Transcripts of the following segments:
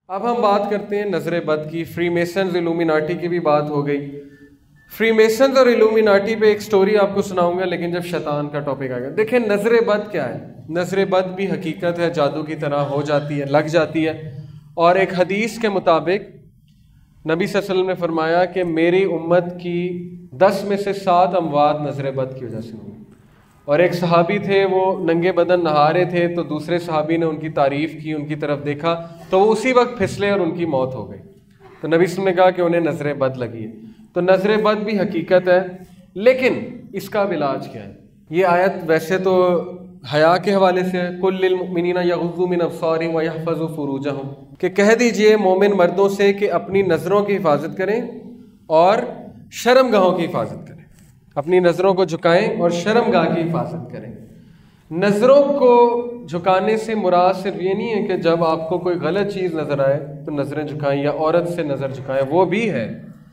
اب ہم بات کرتے ہیں نظر بد کی. فری میسنز الومیناٹی کی بھی بات ہو گئی. فری میسنز اور الومیناٹی پہ ایک سٹوری آپ کو سناؤں گا لیکن جب شیطان کا ٹاپک آئے گا. دیکھیں نظر بد کیا ہے. نظر بد بھی حقیقت ہے, جادو کی طرح ہو جاتی ہے, لگ جاتی ہے. اور ایک حدیث کے مطابق نبی صلی اللہ علیہ وسلم نے فرمایا کہ میری امت کی 10 میں سے 7 اموات نظر بد کی وجہ سے ہوئی. اور ایک صحابی تھے, وہ ننگے بدن نہا رہے تھے تو دوسرے صحابی نے ان کی تعریف کی, ان کی طرف دیکھا تو وہ اسی وقت پھسلے اور ان کی موت ہو گئی. تو نبی صلی اللہ علیہ وسلم نے کہا کہ انہیں نظر بد لگی ہے. تو نظر بد بھی حقیقت ہے, لیکن اس کا علاج کیا ہے. یہ آیت ویسے تو حیا کے حوالے سے ہے, قُل لِلْمُؤْمِنِينَ يَغُضُّوا مِنْ أَبْصَارِهِمْ وَيَحْفَظُوا فُرُوجَهُمْ, کہ کہہ دیجئے مومن مردوں سے کہ اپنی نظروں کی حفاظت کریں اور شرم گاہوں کی حفاظت کریں. اپنی نظروں کو جھکائیں اور شرم گاہ کی حفاظت کریں. نظروں کو جھکانے سے مراد صرف یہ نہیں ہے کہ جب آپ کو کوئی غلط چیز نظر آئے تو نظریں جھکائیں یا عورت سے نظر جھکائیں, وہ بھی ہے.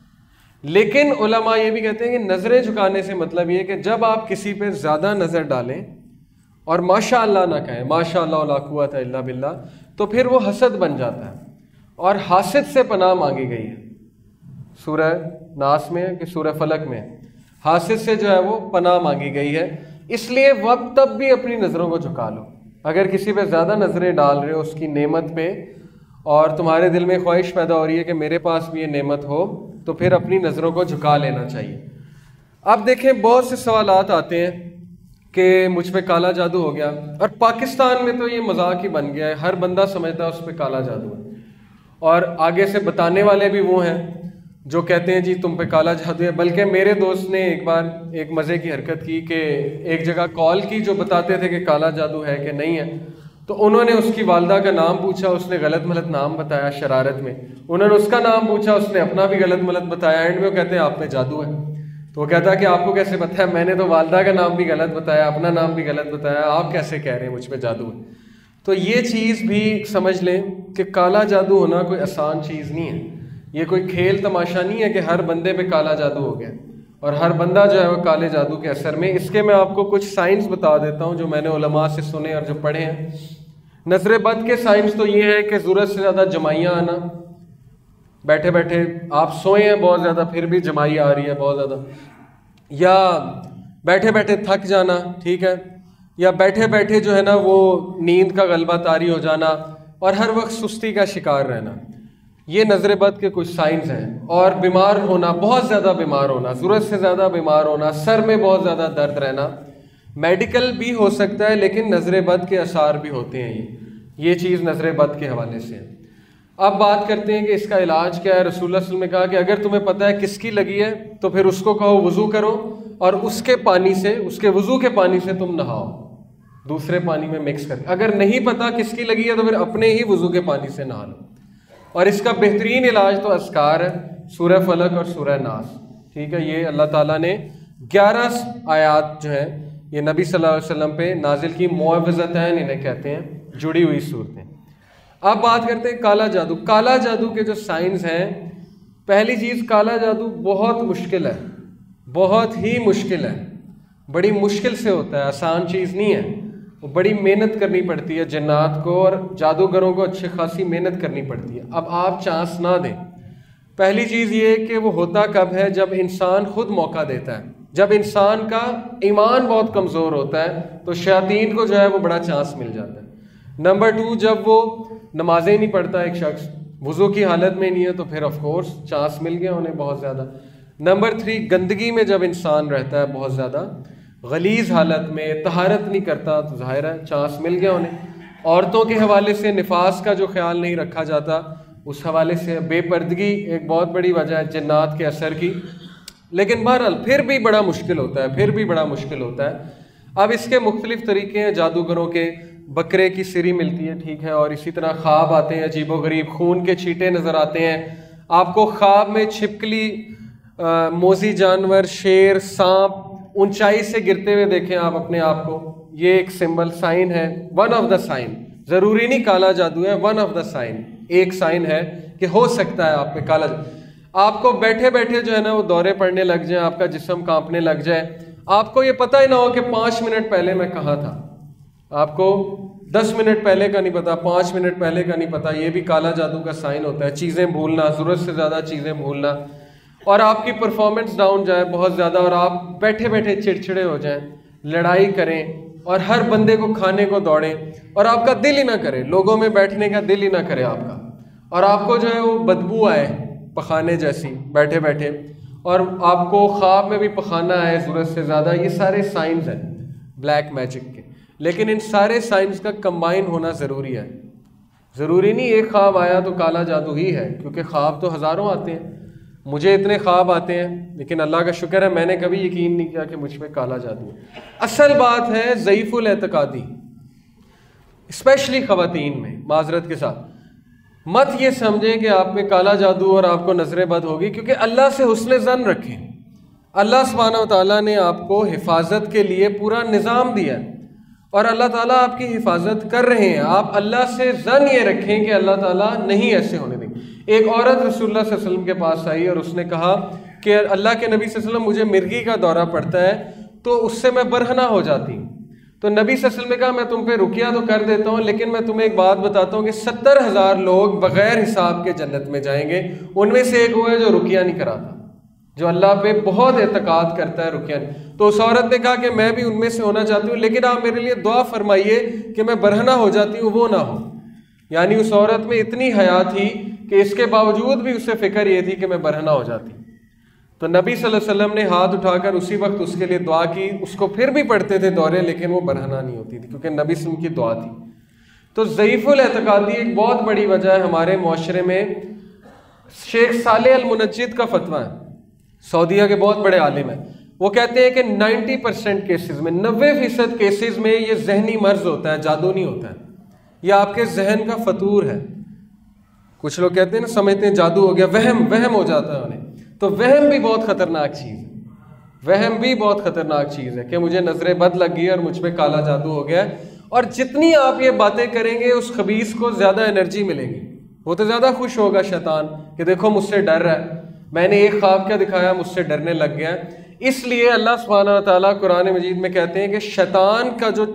لیکن علماء یہ بھی کہتے ہیں کہ نظریں جھکانے سے مطلب یہ ہے کہ جب آپ کسی پہ زیادہ نظر ڈالیں اور ماشاء اللہ نہ کہیں, ماشاء اللہ لا قوت الا باللہ, تو پھر وہ حسد بن جاتا ہے. اور حاسد سے پناہ مانگی گئی ہے. سورہ ناس میں کہ سورہ فلق میں حاسد سے جو ہے وہ پناہ مانگی گئی ہے. اس لیے وقت تب بھی اپنی نظروں کو جھکا لو. اگر کسی پہ زیادہ نظریں ڈال رہے ہو اس کی نعمت پہ اور تمہارے دل میں خواہش پیدا ہو رہی ہے کہ میرے پاس بھی یہ نعمت ہو, تو پھر اپنی نظروں کو جھکا لینا چاہیے. اب دیکھیں بہت سے سوالات آتے ہیں کہ مجھ پہ کالا جادو ہو گیا, اور پاکستان میں تو یہ مذاق ہی بن گیا ہے, ہر بندہ سمجھتا ہے اس پہ کالا جادو ہے. اور آگے سے بتانے والے بھی وہ ہیں جو کہتے ہیں جی تم پہ کالا جادو ہے. بلکہ میرے دوست نے ایک بار ایک مزے کی حرکت کی کہ ایک جگہ کال کی جو بتاتے تھے کہ کالا جادو ہے کہ نہیں ہے, تو انہوں نے اس کی والدہ کا نام پوچھا, اس نے غلط ملت نام بتایا شرارت میں. انہوں نے اس کا نام پوچھا, اس نے اپنا بھی غلط ملت بتایا. اینڈ میں وہ کہتے ہیں آپ پہ جادو ہے. تو وہ کہتا ہے کہ آپ کو کیسے پتہ ہے, میں نے تو والدہ کا نام بھی غلط بتایا, اپنا نام بھی غلط بتایا, آپ کیسے کہہ رہے ہیں مجھ پہ جادو ہے. تو یہ چیز بھی سمجھ لیں کہ کالا جادو ہونا کوئی آسان چیز نہیں ہے. یہ کوئی کھیل تماشا نہیں ہے کہ ہر بندے پہ کالا جادو ہو گیا اور ہر بندہ جو ہے وہ کالے جادو کے اثر میں. اس کے میں آپ کو کچھ سائنس بتا دیتا ہوں جو میں نے علماء سے سنے اور جو پڑھے ہیں. نظر بد کے سائنس تو یہ ہے کہ ضرورت سے زیادہ جمائیاں آنا, بیٹھے بیٹھے آپ سوئے ہیں بہت زیادہ پھر بھی جمائی آ رہی ہے بہت زیادہ, یا بیٹھے بیٹھے تھک جانا, ٹھیک ہے, یا بیٹھے بیٹھے جو ہے نا وہ نیند کا غلبہ طاری ہو جانا اور ہر وقت سستی کا شکار رہنا. یہ نظر بد کے کچھ سائنس ہیں. اور بیمار ہونا, بہت زیادہ بیمار ہونا, ضرورت سے زیادہ بیمار ہونا, سر میں بہت زیادہ درد رہنا, میڈیکل بھی ہو سکتا ہے لیکن نظر بد کے اثار بھی ہوتے ہیں. یہ چیز نظر بد کے حوالے سے ہے. اب بات کرتے ہیں کہ اس کا علاج کیا ہے. رسول اللہ صلی اللہ علیہ وسلم نے کہا کہ اگر تمہیں پتہ ہے کس کی لگی ہے تو پھر اس کو کہو وضو کرو اور اس کے پانی سے, اس کے وضو کے پانی سے تم نہاؤ, دوسرے پانی میں مکس کر. اگر نہیں پتہ کس کی لگی ہے تو پھر اپنے ہی وضو کے پانی سے نہا لو. اور اس کا بہترین علاج تو اذکار ہے, سورہ فلق اور سورہ ناس, ٹھیک ہے. یہ اللہ تعالیٰ نے 11 آیات جو ہیں یہ نبی صلی اللہ علیہ وسلم پہ نازل کی, معوذتین انہیں کہتے ہیں, جڑی ہوئی صورتیں. اب بات کرتے ہیں کالا جادو. کالا جادو کے جو سائنس ہیں, پہلی چیز کالا جادو بہت مشکل ہے, بہت ہی مشکل ہے, بڑی مشکل سے ہوتا ہے, آسان چیز نہیں ہے. بڑی محنت کرنی پڑتی ہے جنات کو اور جادوگروں کو اچھی خاصی محنت کرنی پڑتی ہے. اب آپ چانس نہ دیں. پہلی چیز یہ کہ وہ ہوتا کب ہے, جب انسان خود موقع دیتا ہے. جب انسان کا ایمان بہت کمزور ہوتا ہے تو شیاطین کو جو ہے وہ بڑا چانس مل جاتا ہے. نمبر 2, جب وہ نمازیں نہیں پڑھتا ایک شخص, وضو کی حالت میں نہیں ہے, تو پھر آف کورس چانس مل گیا انہیں بہت زیادہ. نمبر 3, گندگی میں جب انسان رہتا ہے بہت زیادہ, غلیظ حالت میں, طہارت نہیں کرتا, تو ظاہر ہے چانس مل گیا انہیں. عورتوں کے حوالے سے نفاس کا جو خیال نہیں رکھا جاتا, اس حوالے سے بے پردگی ایک بہت بڑی وجہ ہے جنات کے اثر کی. لیکن بہرحال پھر بھی بڑا مشکل ہوتا ہے, اب اس کے مختلف طریقے ہیں جادوگروں کے. بکرے کی سری ملتی ہے, ٹھیک ہے, اور اسی طرح خواب آتے ہیں عجیب و غریب, خون کے چھینٹے نظر آتے ہیں آپ کو خواب میں, چھپکلی, موذی جانور, شیر, سانپ اونچائی سے گرتے ہوئے دیکھیں آپ اپنے آپ کو. یہ ایک سمبل, سائن ہے, ون آف دا سائن. ضروری نہیں کالا جادو ہے, ون آف دا سائن, ایک سائن ہے کہ ہو سکتا ہے آپ پہ کالا جادو. آپ کو بیٹھے بیٹھے جو ہے نا وہ دورے پڑنے لگ جائیں, آپ کا جسم کانپنے لگ جائے, آپ کو یہ پتہ ہی نہ ہو کہ 5 منٹ پہلے میں کہاں تھا. آپ کو 10 منٹ پہلے کا نہیں پتا، 5 منٹ پہلے کا نہیں پتا، یہ بھی کالا جادو کا سائن ہوتا ہے. چیزیں بھولنا، ضرورت سے زیادہ چیزیں بھولنا، اور آپ کی پرفارمنس ڈاؤن جائے بہت زیادہ، اور آپ بیٹھے بیٹھے چڑچڑے ہو جائیں، لڑائی کریں اور ہر بندے کو کھانے کو دوڑیں، اور آپ کا دل ہی نہ کرے، لوگوں میں بیٹھنے کا دل ہی نہ کرے آپ کا، اور آپ کو جو ہے وہ بدبو آئے پخانے جیسی بیٹھے بیٹھے، اور آپ کو خواب میں بھی پخانا آئے ضرورت سے زیادہ. یہ سارے سائنز ہیں بلیک میجک کے، لیکن ان سارے سائنس کا کمبائن ہونا ضروری ہے. ضروری نہیں ایک خواب آیا تو کالا جادو ہی ہے، کیونکہ خواب تو ہزاروں آتے ہیں. مجھے اتنے خواب آتے ہیں، لیکن اللہ کا شکر ہے میں نے کبھی یقین نہیں کیا کہ مجھ پہ کالا جادو ہے. اصل بات ہے ضعیف الاعتقادی، اسپیشلی خواتین میں. معذرت کے ساتھ مت یہ سمجھیں کہ آپ میں کالا جادو اور آپ کو نظر بد ہوگی، کیونکہ اللہ سے حسن ظن رکھیں. اللہ سبحانہ و تعالیٰ نے آپ کو حفاظت کے لیے پورا نظام دیا ہے، اور اللہ تعالیٰ آپ کی حفاظت کر رہے ہیں. آپ اللہ سے ظن یہ رکھیں کہ اللہ تعالیٰ نہیں ایسے ہونے دیں گے. ایک عورت رسول اللہ صلی اللہ علیہ وسلم کے پاس آئی اور اس نے کہا کہ اللہ کے نبی صلی اللہ علیہ وسلم مجھے مرغی کا دورہ پڑتا ہے تو اس سے میں برہنہ ہو جاتی ہوں. تو نبی صلی اللہ علیہ وسلم نے کہا میں تم پہ رقیہ تو کر دیتا ہوں، لیکن میں تمہیں ایک بات بتاتا ہوں کہ 70,000 لوگ بغیر حساب کے جنت میں جائیں گے. ان میں سے ایک وہ ہے جو رقیہ نہیں کراتا، جو اللہ پہ بہت اعتقاد کرتا ہے رقیہ نہیں. تو اس عورت نے کہا کہ میں بھی ان میں سے ہونا چاہتی ہوں، لیکن آپ میرے لیے دعا فرمائیے کہ میں برہنہ ہو جاتی ہوں وہ نہ ہو. یعنی اس عورت میں اتنی حیا تھی کہ اس کے باوجود بھی اسے فکر یہ تھی کہ میں برہنہ ہو جاتی. تو نبی صلی اللہ علیہ وسلم نے ہاتھ اٹھا کر اسی وقت اس کے لیے دعا کی. اس کو پھر بھی پڑھتے تھے دورے، لیکن وہ برہنہ نہیں ہوتی تھی کیونکہ نبی صلی اللہ علیہ وسلم کی دعا تھی. تو ضعیف الاعتقادی ایک بہت بڑی وجہ ہے ہمارے معاشرے میں. شیخ صالح المنجد کا فتویٰ ہے، سعودیہ کے بہت بڑے عالم ہیں. وہ کہتے ہیں کہ 90% کیسز میں، 90% کیسز میں یہ ذہنی مرض ہوتا ہے، جادو نہیں ہوتا ہے. یہ آپ کے ذہن کا فطور ہے. کچھ لوگ کہتے ہیں نا، سمجھتے ہیں جادو ہو گیا، وہم ہو جاتا ہے انہیں. تو وہم بھی بہت خطرناک چیز ہے. وہم بھی بہت خطرناک چیز ہے کہ مجھے نظر بد لگ گئی اور مجھ پہ کالا جادو ہو گیا. اور جتنی آپ یہ باتیں کریں گے اس خبیث کو زیادہ انرجی ملے گی. وہ تو زیادہ خوش ہوگا شیطان کہ دیکھو مجھ سے ڈر رہا ہے، میں نے ایک خواب کیا دکھایا، مجھ سے ڈرنے لگ گیا. اس لیے اللہ سبحانہ و تعالیٰ قرآن مجید میں کہتے ہیں کہ شیطان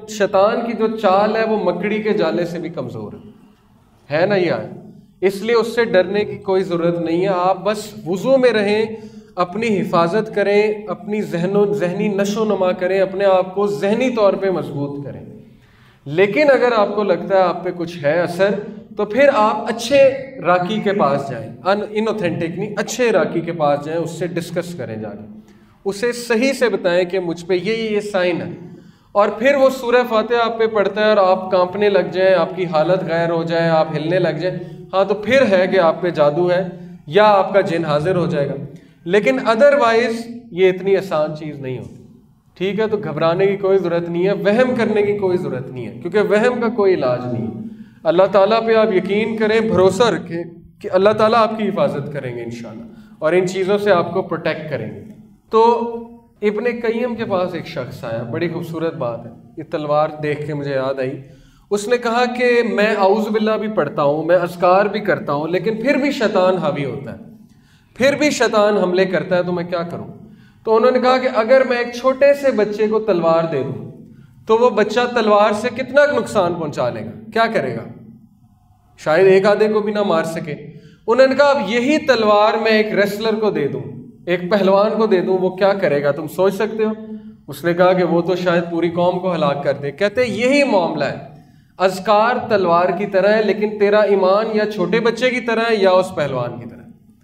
کی جو چال ہے وہ مکڑی کے جالے سے بھی کمزور ہے نا. یہ آئے اس لیے اس سے ڈرنے کی کوئی ضرورت نہیں ہے. آپ بس وضو میں رہیں، اپنی حفاظت کریں، اپنی ذہنی نشو و نما کریں، اپنے آپ کو ذہنی طور پہ مضبوط کریں. لیکن اگر آپ کو لگتا ہے آپ پہ کچھ ہے اثر، تو پھر آپ اچھے راکی کے پاس جائیں. ان اوتھینٹک نہیں، اچھے راکی کے پاس جائیں، اس سے ڈسکس کریں، جا کے اسے صحیح سے بتائیں کہ مجھ پہ یہ سائن ہے. اور پھر وہ سورہ فاتحہ آپ پہ پڑھتا ہے اور آپ کانپنے لگ جائیں، آپ کی حالت غیر ہو جائے، آپ ہلنے لگ جائیں، ہاں تو پھر ہے کہ آپ پہ جادو ہے یا آپ کا جن حاضر ہو جائے گا. لیکن ادروائز یہ اتنی آسان چیز نہیں ہوتی. ٹھیک ہے، تو گھبرانے کی کوئی ضرورت نہیں ہے، وہم کرنے کی کوئی ضرورت نہیں ہے، کیونکہ وہم کا کوئی علاج نہیں ہے. اللہ تعالیٰ پہ آپ یقین کریں، بھروسہ رکھیں کہ اللہ تعالیٰ آپ کی حفاظت کریں گے انشاءاللہ، اور ان چیزوں سے آپ کو پروٹیکٹ کریں گے. تو ابن قیم کے پاس ایک شخص آیا، بڑی خوبصورت بات ہے، یہ تلوار دیکھ کے مجھے یاد آئی. اس نے کہا کہ میں اعوذ باللہ بھی پڑھتا ہوں، میں اذکار بھی کرتا ہوں، لیکن پھر بھی شیطان حاوی ہوتا ہے، پھر بھی شیطان حملے کرتا ہے، تو میں کیا کروں؟ تو انہوں نے کہا کہ اگر میں ایک چھوٹے سے بچے کو تلوار دے دوں تو وہ بچہ تلوار سے کتنا نقصان پہنچا لے گا، کیا کرے گا؟ شاید ایک آدھے کو بھی نہ مار سکے. انہوں نے کہا اب یہی تلوار میں ایک ریسلر کو دے دوں، ایک پہلوان کو دے دوں، وہ کیا کرے گا؟ تم سوچ سکتے ہو؟ اس نے کہا کہ وہ تو شاید پوری قوم کو ہلاک کر دے. کہتے یہی معاملہ ہے، اذکار تلوار کی طرح ہے، لیکن تیرا ایمان یا چھوٹے بچے کی طرح ہے یا اس پہلوان کی طرح.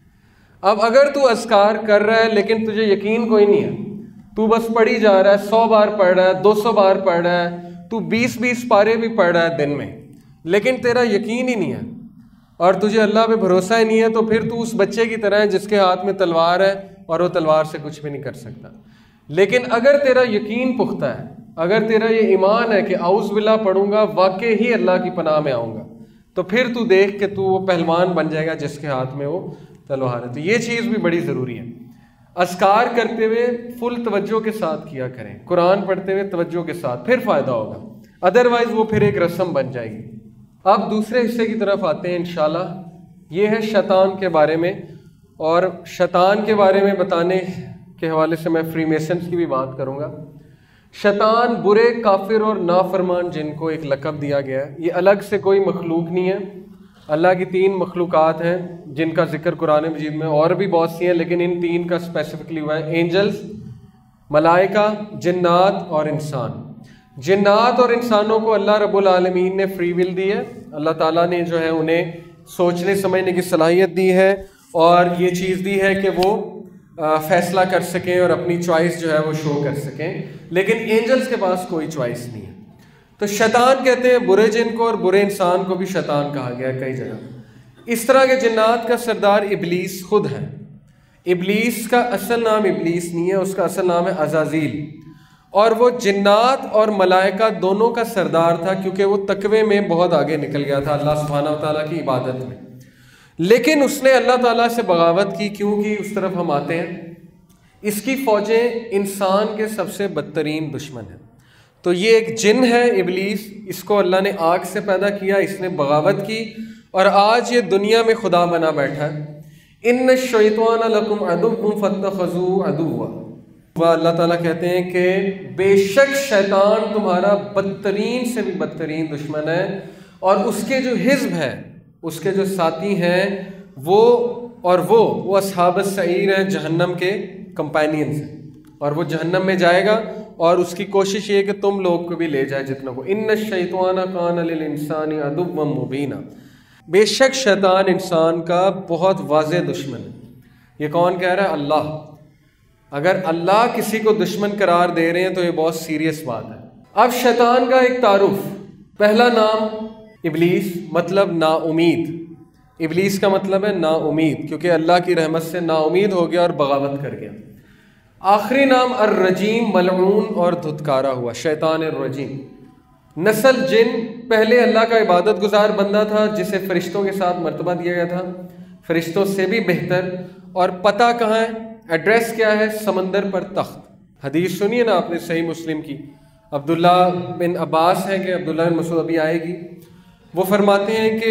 اب اگر تو اذکار کر رہا ہے لیکن تجھے یقین کوئی نہیں ہے، تو بس پڑھی جا رہا ہے، 100 بار پڑھ رہا ہے، 200 بار پڑھ رہا ہے، تو 20 پارے بھی پڑھ رہا ہے دن میں، لیکن تیرا یقین ہی نہیں ہے اور تجھے اللہ پہ بھروسہ ہی نہیں ہے، تو پھر تو اس بچے کی طرح ہے جس کے ہاتھ میں تلوار ہے اور وہ تلوار سے کچھ بھی نہیں کر سکتا. لیکن اگر تیرا یقین پختہ ہے، اگر تیرا یہ ایمان ہے کہ اعوذ باللہ پڑھوں گا واقعی ہی اللہ کی پناہ میں آؤں گا، تو پھر تو دیکھ کہ تو وہ پہلوان بن جائے گا جس کے ہاتھ میں وہ تلوار ہے. تو یہ چیز بھی بڑی ضروری ہے. اذکار کرتے ہوئے فل توجہ کے ساتھ کیا کریں، قرآن پڑھتے ہوئے توجہ کے ساتھ، پھر فائدہ ہوگا، ادروائز وہ پھر ایک رسم بن جائے گی. اب دوسرے حصے کی طرف آتے ہیں انشاءاللہ. یہ ہے شیطان کے بارے میں، اور شیطان کے بارے میں بتانے کے حوالے سے میں فری میسنز کی بھی بات کروں گا. شیطان برے، کافر اور نافرمان جن کو ایک لقب دیا گیا ہے. یہ الگ سے کوئی مخلوق نہیں ہے. اللہ کی 3 مخلوقات ہیں جن کا ذکر قرآن مجید میں اور بھی بہت سی ہیں، لیکن ان 3 کا اسپیسیفکلی ہوا ہے: اینجلز، ملائکہ، جنات اور انسان. جنات اور انسانوں کو اللہ رب العالمین نے فری ول دی ہے. اللہ تعالیٰ نے جو ہے انہیں سوچنے سمجھنے کی صلاحیت دی ہے اور یہ چیز دی ہے کہ وہ فیصلہ کر سکیں اور اپنی چوائس جو ہے وہ شو کر سکیں، لیکن اینجلز کے پاس کوئی چوائس نہیں ہے. تو شیطان کہتے ہیں برے جن کو، اور برے انسان کو بھی شیطان کہا گیا ہے کئی جگہ. اس طرح کے جنات کا سردار ابلیس خود ہے. ابلیس کا اصل نام ابلیس نہیں ہے، اس کا اصل نام ہے عزازیل، اور وہ جنات اور ملائکہ دونوں کا سردار تھا، کیونکہ وہ تقوی میں بہت آگے نکل گیا تھا اللہ سبحانہ و تعالیٰ کی عبادت میں. لیکن اس نے اللہ تعالیٰ سے بغاوت کی. کیوں کی؟ اس طرف ہم آتے ہیں. اس کی فوجیں انسان کے سب سے بدترین دشمن ہیں. تو یہ ایک جن ہے ابلیس، اس کو اللہ نے آگ سے پیدا کیا، اس نے بغاوت کی اور آج یہ دنیا میں خدا بنا بیٹھا ہے. ان الشیطان لکم عدو فاتخذوہ عدوا. اللہ تعالیٰ کہتے ہیں کہ بے شک شیطان تمہارا بدترین سے بھی بدترین دشمن ہے، اور اس کے جو حزب ہے، اس کے جو ساتھی ہیں، وہ اصحاب السعیر ہیں، جہنم کے کمپینینز ہیں، اور وہ جہنم میں جائے گا اور اس کی کوشش یہ ہے کہ تم لوگ کو بھی لے جائے جتنا کو. ان الشیطان کان للانسان عدوا مبینا. بے شک شیطان انسان کا بہت واضح دشمن ہے. یہ کون کہہ رہا ہے؟ اللہ. اگر اللہ کسی کو دشمن قرار دے رہے ہیں تو یہ بہت سیریس بات ہے. اب شیطان کا ایک تعارف. پہلا نام ابلیس، مطلب نا امید. ابلیس کا مطلب ہے نا امید، کیونکہ اللہ کی رحمت سے نا امید ہو گیا اور بغاوت کر گیا. آخری نام الرجیم، ملعون اور دھتکارا ہوا، شیطان الرجیم. نسل جن، پہلے اللہ کا عبادت گزار بندہ تھا جسے فرشتوں کے ساتھ مرتبہ دیا گیا تھا، فرشتوں سے بھی بہتر. اور پتہ کہاں ہے؟ ایڈریس کیا ہے؟ سمندر پر تخت. حدیث سنیے نا آپ نے صحیح مسلم کی. عبداللہ بن عباس ہے کہ عبداللہ بن مسعود ابھی آئے گی، وہ فرماتے ہیں کہ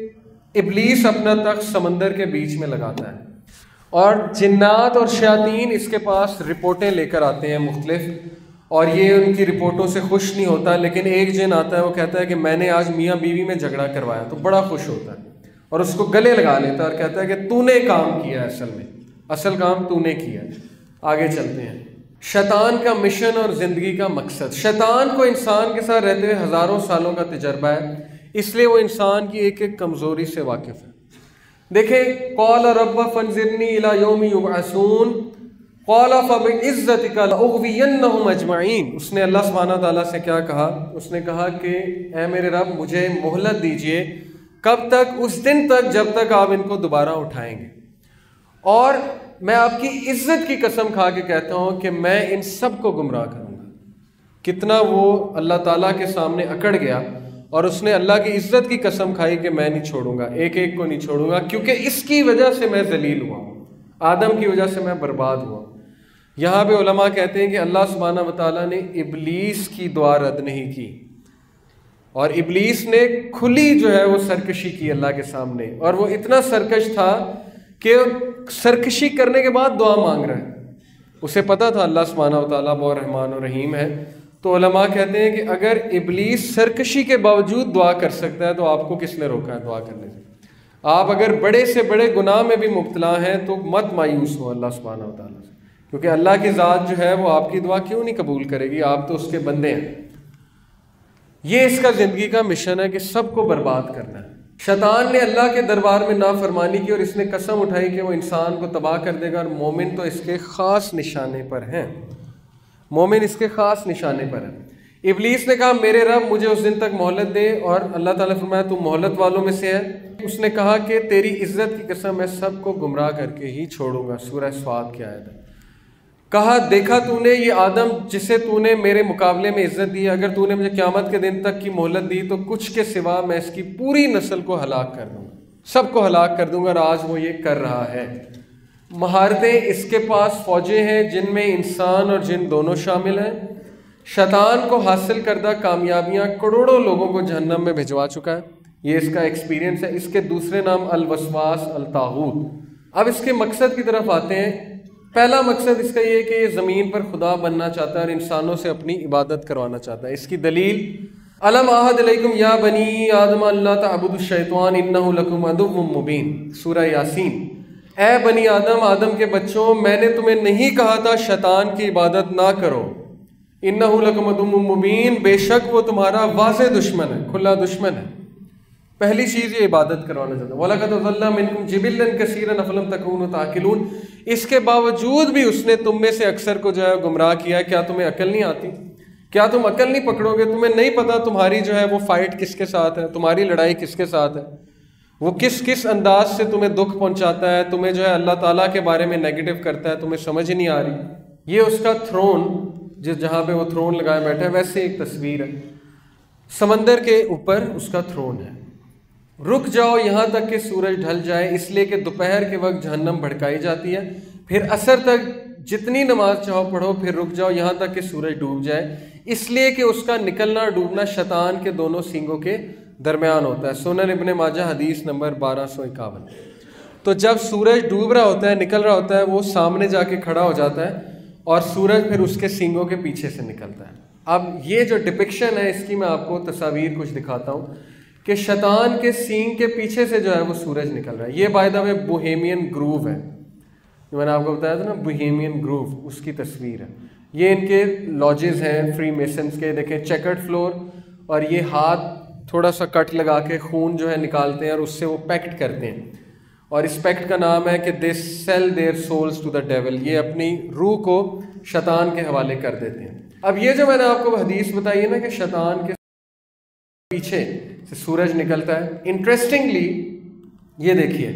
ابلیس اپنا تخت سمندر کے بیچ میں لگاتا ہے، اور جنات اور شیاطین اس کے پاس رپورٹیں لے کر آتے ہیں مختلف، اور یہ ان کی رپورٹوں سے خوش نہیں ہوتا. لیکن ایک جن آتا ہے، وہ کہتا ہے کہ میں نے آج میاں بیوی میں جھگڑا کروایا، تو بڑا خوش ہوتا ہے اور اس کو گلے لگا لیتا ہے اور کہتا ہے کہ تو نے کام کیا ہے، اصل کام تو نے کیا. آگے چلتے ہیں. شیطان کا مشن اور زندگی کا مقصد. شیطان کو انسان کے ساتھ رہتے ہوئے ہزاروں سالوں کا تجربہ ہے، اس لیے وہ انسان کی ایک ایک کمزوری سے واقف ہے. دیکھیں، قال رب فانظرنی الی یوم یبعثون قال فبعزتک لاغوینہم اجمعین. اس نے اللہ سبحانہ تعالیٰ سے کیا کہا؟ اس نے کہا کہ اے میرے رب مجھے مہلت دیجئے. کب تک؟ اس دن تک جب تک آپ ان کو دوبارہ اٹھائیں گے. اور میں آپ کی عزت کی قسم کھا کے کہتا ہوں کہ میں ان سب کو گمراہ کروں گا. کتنا وہ اللہ تعالیٰ کے سامنے اکڑ گیا، اور اس نے اللہ کی عزت کی قسم کھائی کہ میں نہیں چھوڑوں گا، ایک ایک کو نہیں چھوڑوں گا، کیونکہ اس کی وجہ سے میں ذلیل ہوا ہوں، آدم کی وجہ سے میں برباد ہوا ہوں. یہاں پہ علماء کہتے ہیں کہ اللہ سبحانہ و تعالیٰ نے ابلیس کی دعا رد نہیں کی، اور ابلیس نے کھلی جو ہے وہ سرکشی کی اللہ کے سامنے، اور وہ اتنا سرکش تھا کہ سرکشی کرنے کے بعد دعا مانگ رہا ہے. اسے پتا تھا اللہ سبحانہ و تعالیٰ بہت رحمان و رحیم ہے. تو علماء کہتے ہیں کہ اگر ابلیس سرکشی کے باوجود دعا کر سکتا ہے تو آپ کو کس نے روکا ہے دعا کرنے سے؟ آپ اگر بڑے سے بڑے گناہ میں بھی مبتلا ہیں تو مت مایوس ہو اللہ سبحانہ و تعالیٰ سے، کیونکہ اللہ کی ذات جو ہے وہ آپ کی دعا کیوں نہیں قبول کرے گی؟ آپ تو اس کے بندے ہیں. یہ اس کا زندگی کا مشن ہے کہ سب کو برباد کرنا ہے. شیطان نے اللہ کے دربار میں نافرمانی کی، اور اس نے قسم اٹھائی کہ وہ انسان کو تباہ کر دے گا، اور مومن تو اس کے خاص نشانے پر ہیں. مومن اس کے خاص نشانے پر ہے. ابلیس نے کہا میرے رب مجھے اس دن تک مہلت دے، اور اللہ تعالیٰ فرمایا تو مہلت والوں میں سے ہے. اس نے کہا کہ تیری عزت کی قسم میں سب کو گمراہ کر کے ہی چھوڑوں گا. سورہ صاد کی آیت ہے. کہا دیکھا تو نے یہ آدم جسے تو نے میرے مقابلے میں عزت دی، اگر تو نے مجھے قیامت کے دن تک کی مہلت دی تو کچھ کے سوا میں اس کی پوری نسل کو ہلاک کر دوں گا، سب کو ہلاک کر دوں گا. اور آج وہ یہ کر رہا ہے. مہارتیں اس کے پاس فوجیں ہیں جن میں انسان اور جن دونوں شامل ہیں. شیطان کو حاصل کردہ کامیابیاں کروڑوں لوگوں کو جہنم میں بھجوا چکا ہے. یہ اس کا ایکسپیرینس ہے. اس کے دوسرے نام الوسواس الطاغوت. اب اس کے مقصد کی طرف آتے ہیں. پہلا مقصد اس کا یہ ہے کہ یہ زمین پر خدا بننا چاہتا ہے اور انسانوں سے اپنی عبادت کروانا چاہتا ہے. اس کی دلیل الم عہد علیکم یا بنی آدم اللہ تعبدوا الشیطان انہ لکم عدو مبین، سورہ یاسین. اے بنی آدم، آدم کے بچوں، میں نے تمہیں نہیں کہا تھا شیطان کی عبادت نہ کرو. انہ لکم عدو مبین، بے شک وہ تمہارا واضح دشمن ہے، کھلا دشمن ہے. پہلی چیز یہ عبادت کروانا چاہتا ہے. وَلَقَدْ ضَلَّ مِنْكُمْ جِبِلًّا كَثِيرًا أَفَلَمْ تَكُونُوا تَعْقِلُونَ. اس کے باوجود بھی اس نے تم میں سے اکثر کو جو ہے گمراہ کیا ہے. کیا تمہیں عقل نہیں آتی؟ کیا تم عقل نہیں پکڑو گے؟ تمہیں نہیں پتا تمہاری جو ہے وہ فائٹ کس کے ساتھ ہے، تمہاری لڑائی کس کے ساتھ ہے، وہ کس کس انداز سے تمہیں دکھ پہنچاتا ہے، تمہیں جو ہے اللہ تعالیٰ کے بارے میں نیگیٹو کرتا ہے، تمہیں سمجھ نہیں آ رہی. یہ اس کا تھرون، جہاں پہ وہ تھرون لگائے بیٹھا ہے، ویسے ایک تصویر ہے. سمندر کے اوپر اس کا تھرون ہے. رک جاؤ یہاں تک کہ سورج ڈھل جائے، اس لیے کہ دوپہر کے وقت جہنم بھڑکائی جاتی ہے. پھر عصر تک جتنی نماز چاہو پڑھو، پھر رک جاؤ یہاں تک کہ سورج ڈوب جائے، اس لیے کہ اس کا نکلنا ڈوبنا شیطان کے دونوں سینگوں کے درمیان ہوتا ہے. سنن ابن ماجہ حدیث نمبر 1251. تو جب سورج ڈوب رہا ہوتا ہے، نکل رہا ہوتا ہے، وہ سامنے جا کے کھڑا ہو جاتا ہے اور سورج پھر اس کے سینگوں کے پیچھے سے نکلتا ہے. اب یہ جو ڈپکشن ہے اس کی میں آپ کو تصاویر کچھ دکھاتا ہوں کہ شیطان کے سینگ کے پیچھے سے جو ہے وہ سورج نکل رہا ہے. یہ by the way Bohemian Grove ہے، میں نے آپ کو بتایا تھا نا، بوہیمین گروو، اس کی تصویر ہے. یہ ان کے لاجز ہیں فری میسنز کے. دیکھیں چیکرڈ فلور، اور یہ ہاتھ تھوڑا سا کٹ لگا کے خون جو ہے نکالتے ہیں اور اس سے وہ پیکٹ کرتے ہیں. اور اس پیکٹ کا نام ہے کہ they sell their souls to the devil. یہ اپنی روح کو شیطان کے حوالے کر دیتے ہیں. اب یہ جو میں نے آپ کو حدیث بتائی ہے نا کہ شیطان کے پیچھے سے سورج نکلتا ہے، انٹرسٹنگلی یہ دیکھیے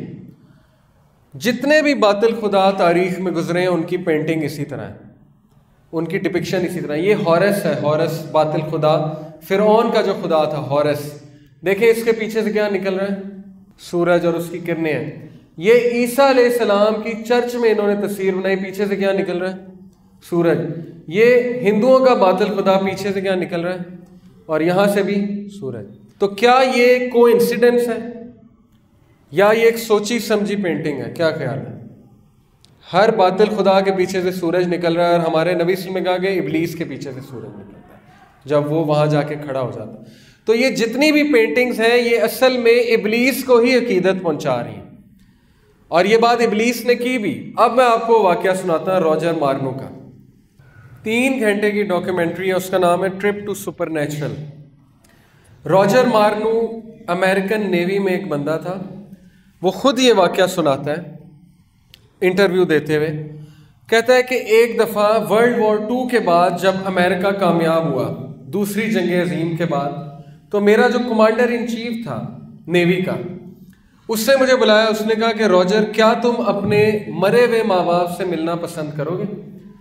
جتنے بھی باطل خدا تاریخ میں گزرے ہیں ان کی پینٹنگ اسی طرح ہے، ان کی ڈپکشن اسی طرح. یہ ہورس ہے، ہورس باطل خدا، فرعون کا جو خدا تھا ہورس. دیکھیں اس کے پیچھے سے کیا نکل رہا ہے؟ سورج اور اس کی کرنیں ہیں. یہ عیسیٰ علیہ السلام کی چرچ میں انہوں نے تصویر بنائی، پیچھے سے کیا نکل رہا ہے؟ سورج. یہ ہندوؤں کا باطل خدا، پیچھے سے کیا نکل رہا ہے؟ اور یہاں سے بھی سورج. تو کیا یہ کوئی انسیڈنس ہے یا یہ ایک سوچی سمجھی پینٹنگ ہے؟ کیا خیال ہے؟ ہر باطل خدا کے پیچھے سے سورج نکل رہا ہے، اور ہمارے نبی صلی اللہ علیہ وسلم نے کہا کہ ابلیس کے پیچھے سے سورج نکلتا ہے جب وہ وہاں جا کے کھڑا ہو جاتا ہے. تو یہ جتنی بھی پینٹنگز ہیں یہ اصل میں ابلیس کو ہی عقیدت پہنچا رہی ہیں، اور یہ بات ابلیس نے کی بھی. اب میں آپ کو واقعہ سناتا ہوں راجر مارنو کا. 3 گھنٹے کی ڈاکیومنٹری ہے، اس کا نام ہے trip to supernatural. Roger Morneau American navy میں ایک بندہ تھا. وہ خود یہ واقعہ سناتا ہے انٹرویو دیتے ہوئے. کہتا ہے کہ ایک دفعہ ورلڈ وار 2 کے بعد جب امریکہ کامیاب ہوا دوسری جنگ عظیم کے بعد، تو میرا جو کمانڈر ان چیف تھا نیوی کا، اس سے مجھے بلایا. اس نے کہا کہ راجر کیا تم اپنے مرے ہوئے ماں باپ سے ملنا پسند کرو گے؟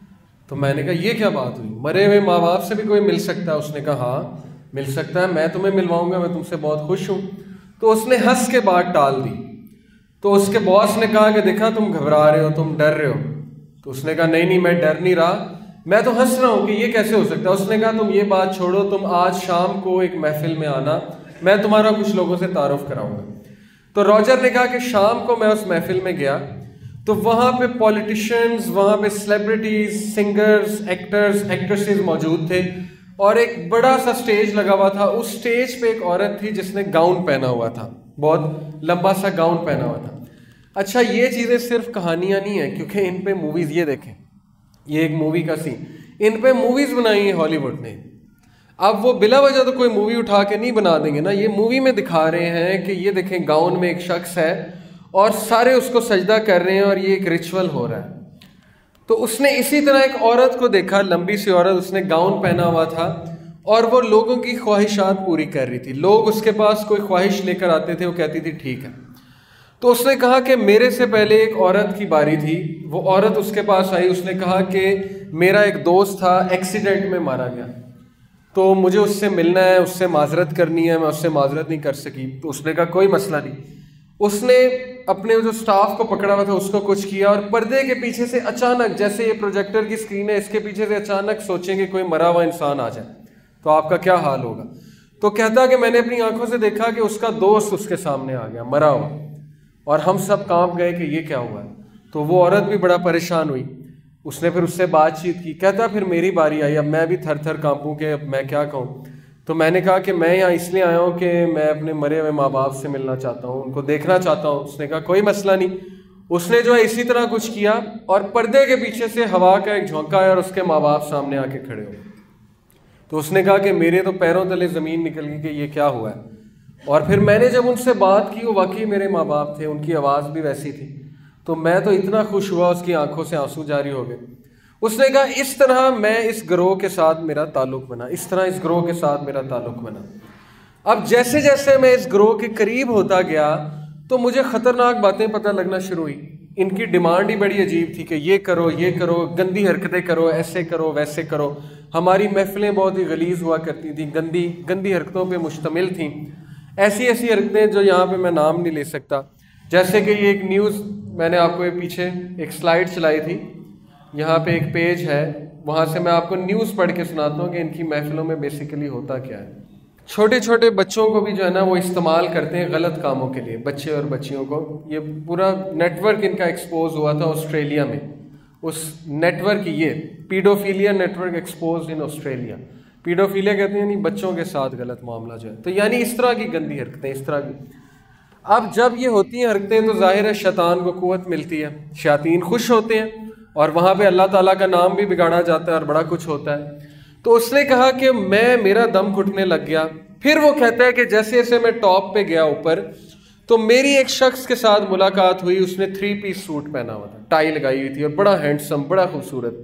تو میں نے کہا یہ کیا بات ہوئی، مرے ہوئے ماں باپ سے بھی کوئی مل سکتا ہے؟ اس نے کہا ہاں مل سکتا ہے، میں تمہیں ملواؤں گا، میں تم سے بہت خوش ہوں. تو اس نے ہنس کے بات ٹال دی. تو اس کے باس نے کہا کہ دیکھا تم گھبرا رہے ہو، تم ڈر رہے ہو. تو اس نے کہا نہیں میں ڈر نہیں رہا، میں تو ہنس رہا ہوں کہ یہ کیسے ہو سکتا ہے. اس نے کہا تم یہ بات چھوڑو، تم آج شام کو ایک محفل میں آنا، میں تمہارا کچھ لوگوں سے تعارف کراؤں گا. تو راجر نے کہا کہ شام کو میں اس محفل میں گیا تو وہاں پہ پولیٹیشنز، وہاں پہ سیلیبریٹیز، سنگرز، ایکٹرز، ایکٹریسز موجود تھے، اور ایک بڑا سا سٹیج لگا ہوا تھا. اس سٹیج پہ ایک عورت تھی جس نے گاؤن پہنا ہوا تھا، بہت لمبا سا گاؤن پہنا ہوا تھا. اچھا یہ چیزیں صرف کہانیاں نہیں ہیں، کیونکہ ان پہ موویز، یہ دیکھیں یہ ایک مووی کا سین، ان پہ موویز بنائی ہیں ہالی ووڈ نے. اب وہ بلا وجہ تو کوئی مووی اٹھا کے نہیں بنا دیں گے نا، یہ مووی میں دکھا رہے ہیں کہ یہ دیکھیں گاؤن میں ایک شخص ہے اور سارے اس کو سجدہ کر رہے ہیں اور یہ ایک ریچول ہو رہا ہے. تو اس نے اسی طرح ایک عورت کو دیکھا، لمبی سی عورت، اس نے گاؤن پہنا ہوا تھا اور وہ لوگوں کی خواہشات پوری کر رہی تھی. لوگ اس کے پاس کوئی خواہش لے کر آتے تھے، وہ کہتی تھی ٹھیک ہے. تو اس نے کہا کہ میرے سے پہلے ایک عورت کی باری تھی. وہ عورت اس کے پاس آئی، اس نے کہا کہ میرا ایک دوست تھا ایکسیڈنٹ میں مارا گیا، تو مجھے اس سے ملنا ہے، اس سے معذرت کرنی ہے، میں اس سے معذرت نہیں کر سکی. تو اس نے کہا کوئی مسئلہ نہیں. اس نے اپنے جو سٹاف کو پکڑا ہوا تھا اس کو کچھ کیا، اور پردے کے پیچھے سے اچانک، جیسے یہ پروجیکٹر کی اسکرین ہے، اس کے پیچھے سے اچانک سوچیں کہ کوئی مرا ہوا انسان آ جائے تو آپ کا کیا حال ہوگا. تو کہتا کہ میں نے اپنی آنکھوں سے دیکھا کہ اس کا دوست اس کے سامنے آ گیا مرا ہوا، اور ہم سب کانپ گئے کہ یہ کیا ہوا ہے. تو وہ عورت بھی بڑا پریشان ہوئی. اس نے پھر اس سے بات چیت کی. کہتا پھر میری باری آئی, اب میں بھی تھر تھر کانپوں کہ اب میں کیا کہوں. تو میں نے کہا کہ میں یہاں اس لیے آیا ہوں کہ میں اپنے مرے ہوئے ماں باپ سے ملنا چاہتا ہوں, ان کو دیکھنا چاہتا ہوں. اس نے کہا کوئی مسئلہ نہیں. اس نے جو ہے اسی طرح کچھ کیا اور پردے کے پیچھے سے ہوا کا ایک جھونکا آیا اور اس کے ماں باپ سامنے آ کے کھڑے ہوئے. تو اس نے کہا کہ میرے تو پیروں تلے زمین نکل گئی کہ یہ کیا ہوا ہے. اور پھر میں نے جب ان سے بات کی, وہ واقعی میرے ماں باپ تھے, ان کی آواز بھی ویسی تھی. تو میں تو اتنا خوش ہوا, اس کی آنکھوں سے آنسو جاری ہو گئے. اس نے کہا اس طرح میں اس گروہ کے ساتھ میرا تعلق بنا, اس طرح اس گروہ کے ساتھ میرا تعلق بنا. اب جیسے جیسے میں اس گروہ کے قریب ہوتا گیا تو مجھے خطرناک باتیں پتہ لگنا شروع ہوئی. ان کی ڈیمانڈ ہی بڑی عجیب تھی کہ یہ کرو, یہ کرو, گندی حرکتیں کرو, ایسے کرو, ویسے کرو. ہماری محفلیں بہت ہی غلیظ ہوا کرتی تھیں, گندی حرکتوں پہ مشتمل تھیں. ایسی حرکتیں جو یہاں پہ میں نام نہیں لے سکتا. جیسے کہ یہ ایک نیوز, میں نے آپ کو پیچھے ایک سلائیڈ چلائی تھی, یہاں پہ ایک پیج ہے, وہاں سے میں آپ کو نیوز پڑھ کے سناتا ہوں کہ ان کی محفلوں میں بیسیکلی ہوتا کیا ہے. چھوٹے چھوٹے بچوں کو بھی جو ہے نا وہ استعمال کرتے ہیں غلط کاموں کے لیے, بچے اور بچیوں کو. یہ پورا نیٹ ورک ان کا ایکسپوز ہوا تھا آسٹریلیا میں. اس نیٹ ورک, یہ paedophilia network expose in Australia. Paedophilia کہتے ہیں یعنی بچوں کے ساتھ غلط معاملہ جو ہے, تو یعنی اس طرح کی گندی حرکتیں, اس طرح کی. اب جب یہ ہوتی ہیں حرکتیں تو ظاہر ہے شیطان کو قوت ملتی ہے, شیاطین خوش ہوتے ہیں اور وہاں پہ اللہ تعالیٰ کا نام بھی بگاڑا جاتا ہے اور بڑا کچھ ہوتا ہے. تو اس نے کہا کہ میرا دم گھٹنے لگ گیا. پھر وہ کہتا ہے کہ جیسے جیسے میں ٹاپ پہ گیا اوپر, تو میری ایک شخص کے ساتھ ملاقات ہوئی. اس نے 3 پیس سوٹ پہنا ہوا تھا, ٹائی لگائی ہوئی تھی اور بڑا ہینڈسم, بڑا خوبصورت.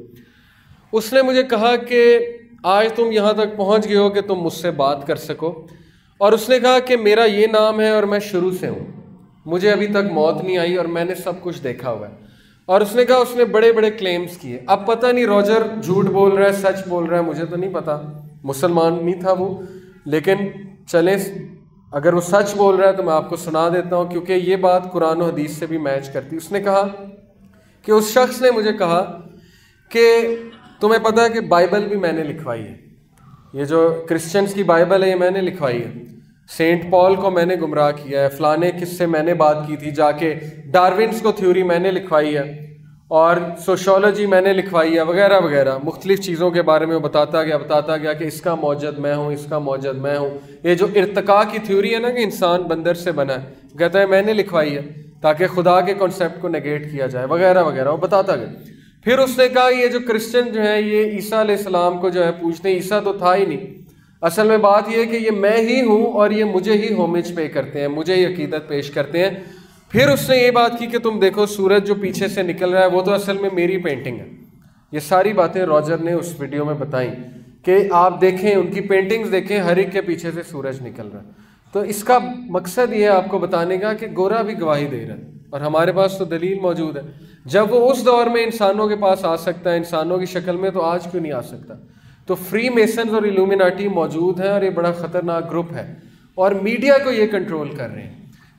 اس نے مجھے کہا کہ آج تم یہاں تک پہنچ گئے ہو کہ تم مجھ سے بات کر سکو. اور اس نے کہا کہ میرا یہ نام ہے اور میں شروع سے ہوں, مجھے ابھی تک موت نہیں آئی اور میں نے سب کچھ دیکھا ہوا ہے. اور اس نے کہا اس نے بڑے بڑے کلیمز کیے. اب پتہ نہیں روجر جھوٹ بول رہا ہے سچ بول رہا ہے, مجھے تو نہیں پتا, مسلمان نہیں تھا وہ. لیکن چلیں اگر وہ سچ بول رہا ہے تو میں آپ کو سنا دیتا ہوں, کیونکہ یہ بات قرآن و حدیث سے بھی میچ کرتی. اس نے کہا کہ اس شخص نے مجھے کہا کہ تمہیں پتہ ہے کہ بائبل بھی میں نے لکھوائی ہے, یہ جو کرسچنز کی بائبل ہے یہ میں نے لکھوائی ہے. سینٹ پال کو میں نے گمراہ کیا ہے, فلانے کس سے میں نے بات کی تھی جا کے, ڈارونس کو تھیوری میں نے لکھوائی ہے, اور سوشولوجی میں نے لکھوائی ہے, وغیرہ وغیرہ. مختلف چیزوں کے بارے میں بتاتا گیا کہ اس کا موجد میں ہوں, اس کا موجد میں ہوں. یہ جو ارتقاء کی تھیوری ہے نا کہ انسان بندر سے بنا ہے, کہتا ہے میں نے لکھوائی ہے تاکہ خدا کے کنسیپٹ کو نگیٹ کیا جائے, وغیرہ وغیرہ, وہ بتاتا گیا. پھر اس نے کہا یہ جو کرسچن جو ہیں یہ عیسیٰ علیہ السلام کو جو ہے پوچھتے ہیں, عیسیٰ تو تھا ہی نہیں. اصل میں بات یہ ہے کہ یہ میں ہی ہوں اور یہ مجھے ہی ہومج پے کرتے ہیں, مجھے ہی عقیدت پیش کرتے ہیں. پھر اس نے یہ بات کی کہ تم دیکھو سورج جو پیچھے سے نکل رہا ہے وہ تو اصل میں میری پینٹنگ ہے. یہ ساری باتیں روجر نے اس ویڈیو میں بتائیں کہ آپ دیکھیں, ان کی پینٹنگز دیکھیں, ہر ایک کے پیچھے سے سورج نکل رہا ہے. تو اس کا مقصد یہ ہے آپ کو بتانے کا کہ گورا بھی گواہی دے رہا ہے اور ہمارے پاس تو دلیل موجود ہے. جب وہ اس دور میں انسانوں کے پاس آ سکتا ہے انسانوں کی شکل میں, تو آج کیوں نہیں آ سکتا؟ تو فری میسنز اور ایلومیناٹی موجود ہیں اور یہ بڑا خطرناک گروپ ہے, اور میڈیا کو یہ کنٹرول کر رہے ہیں,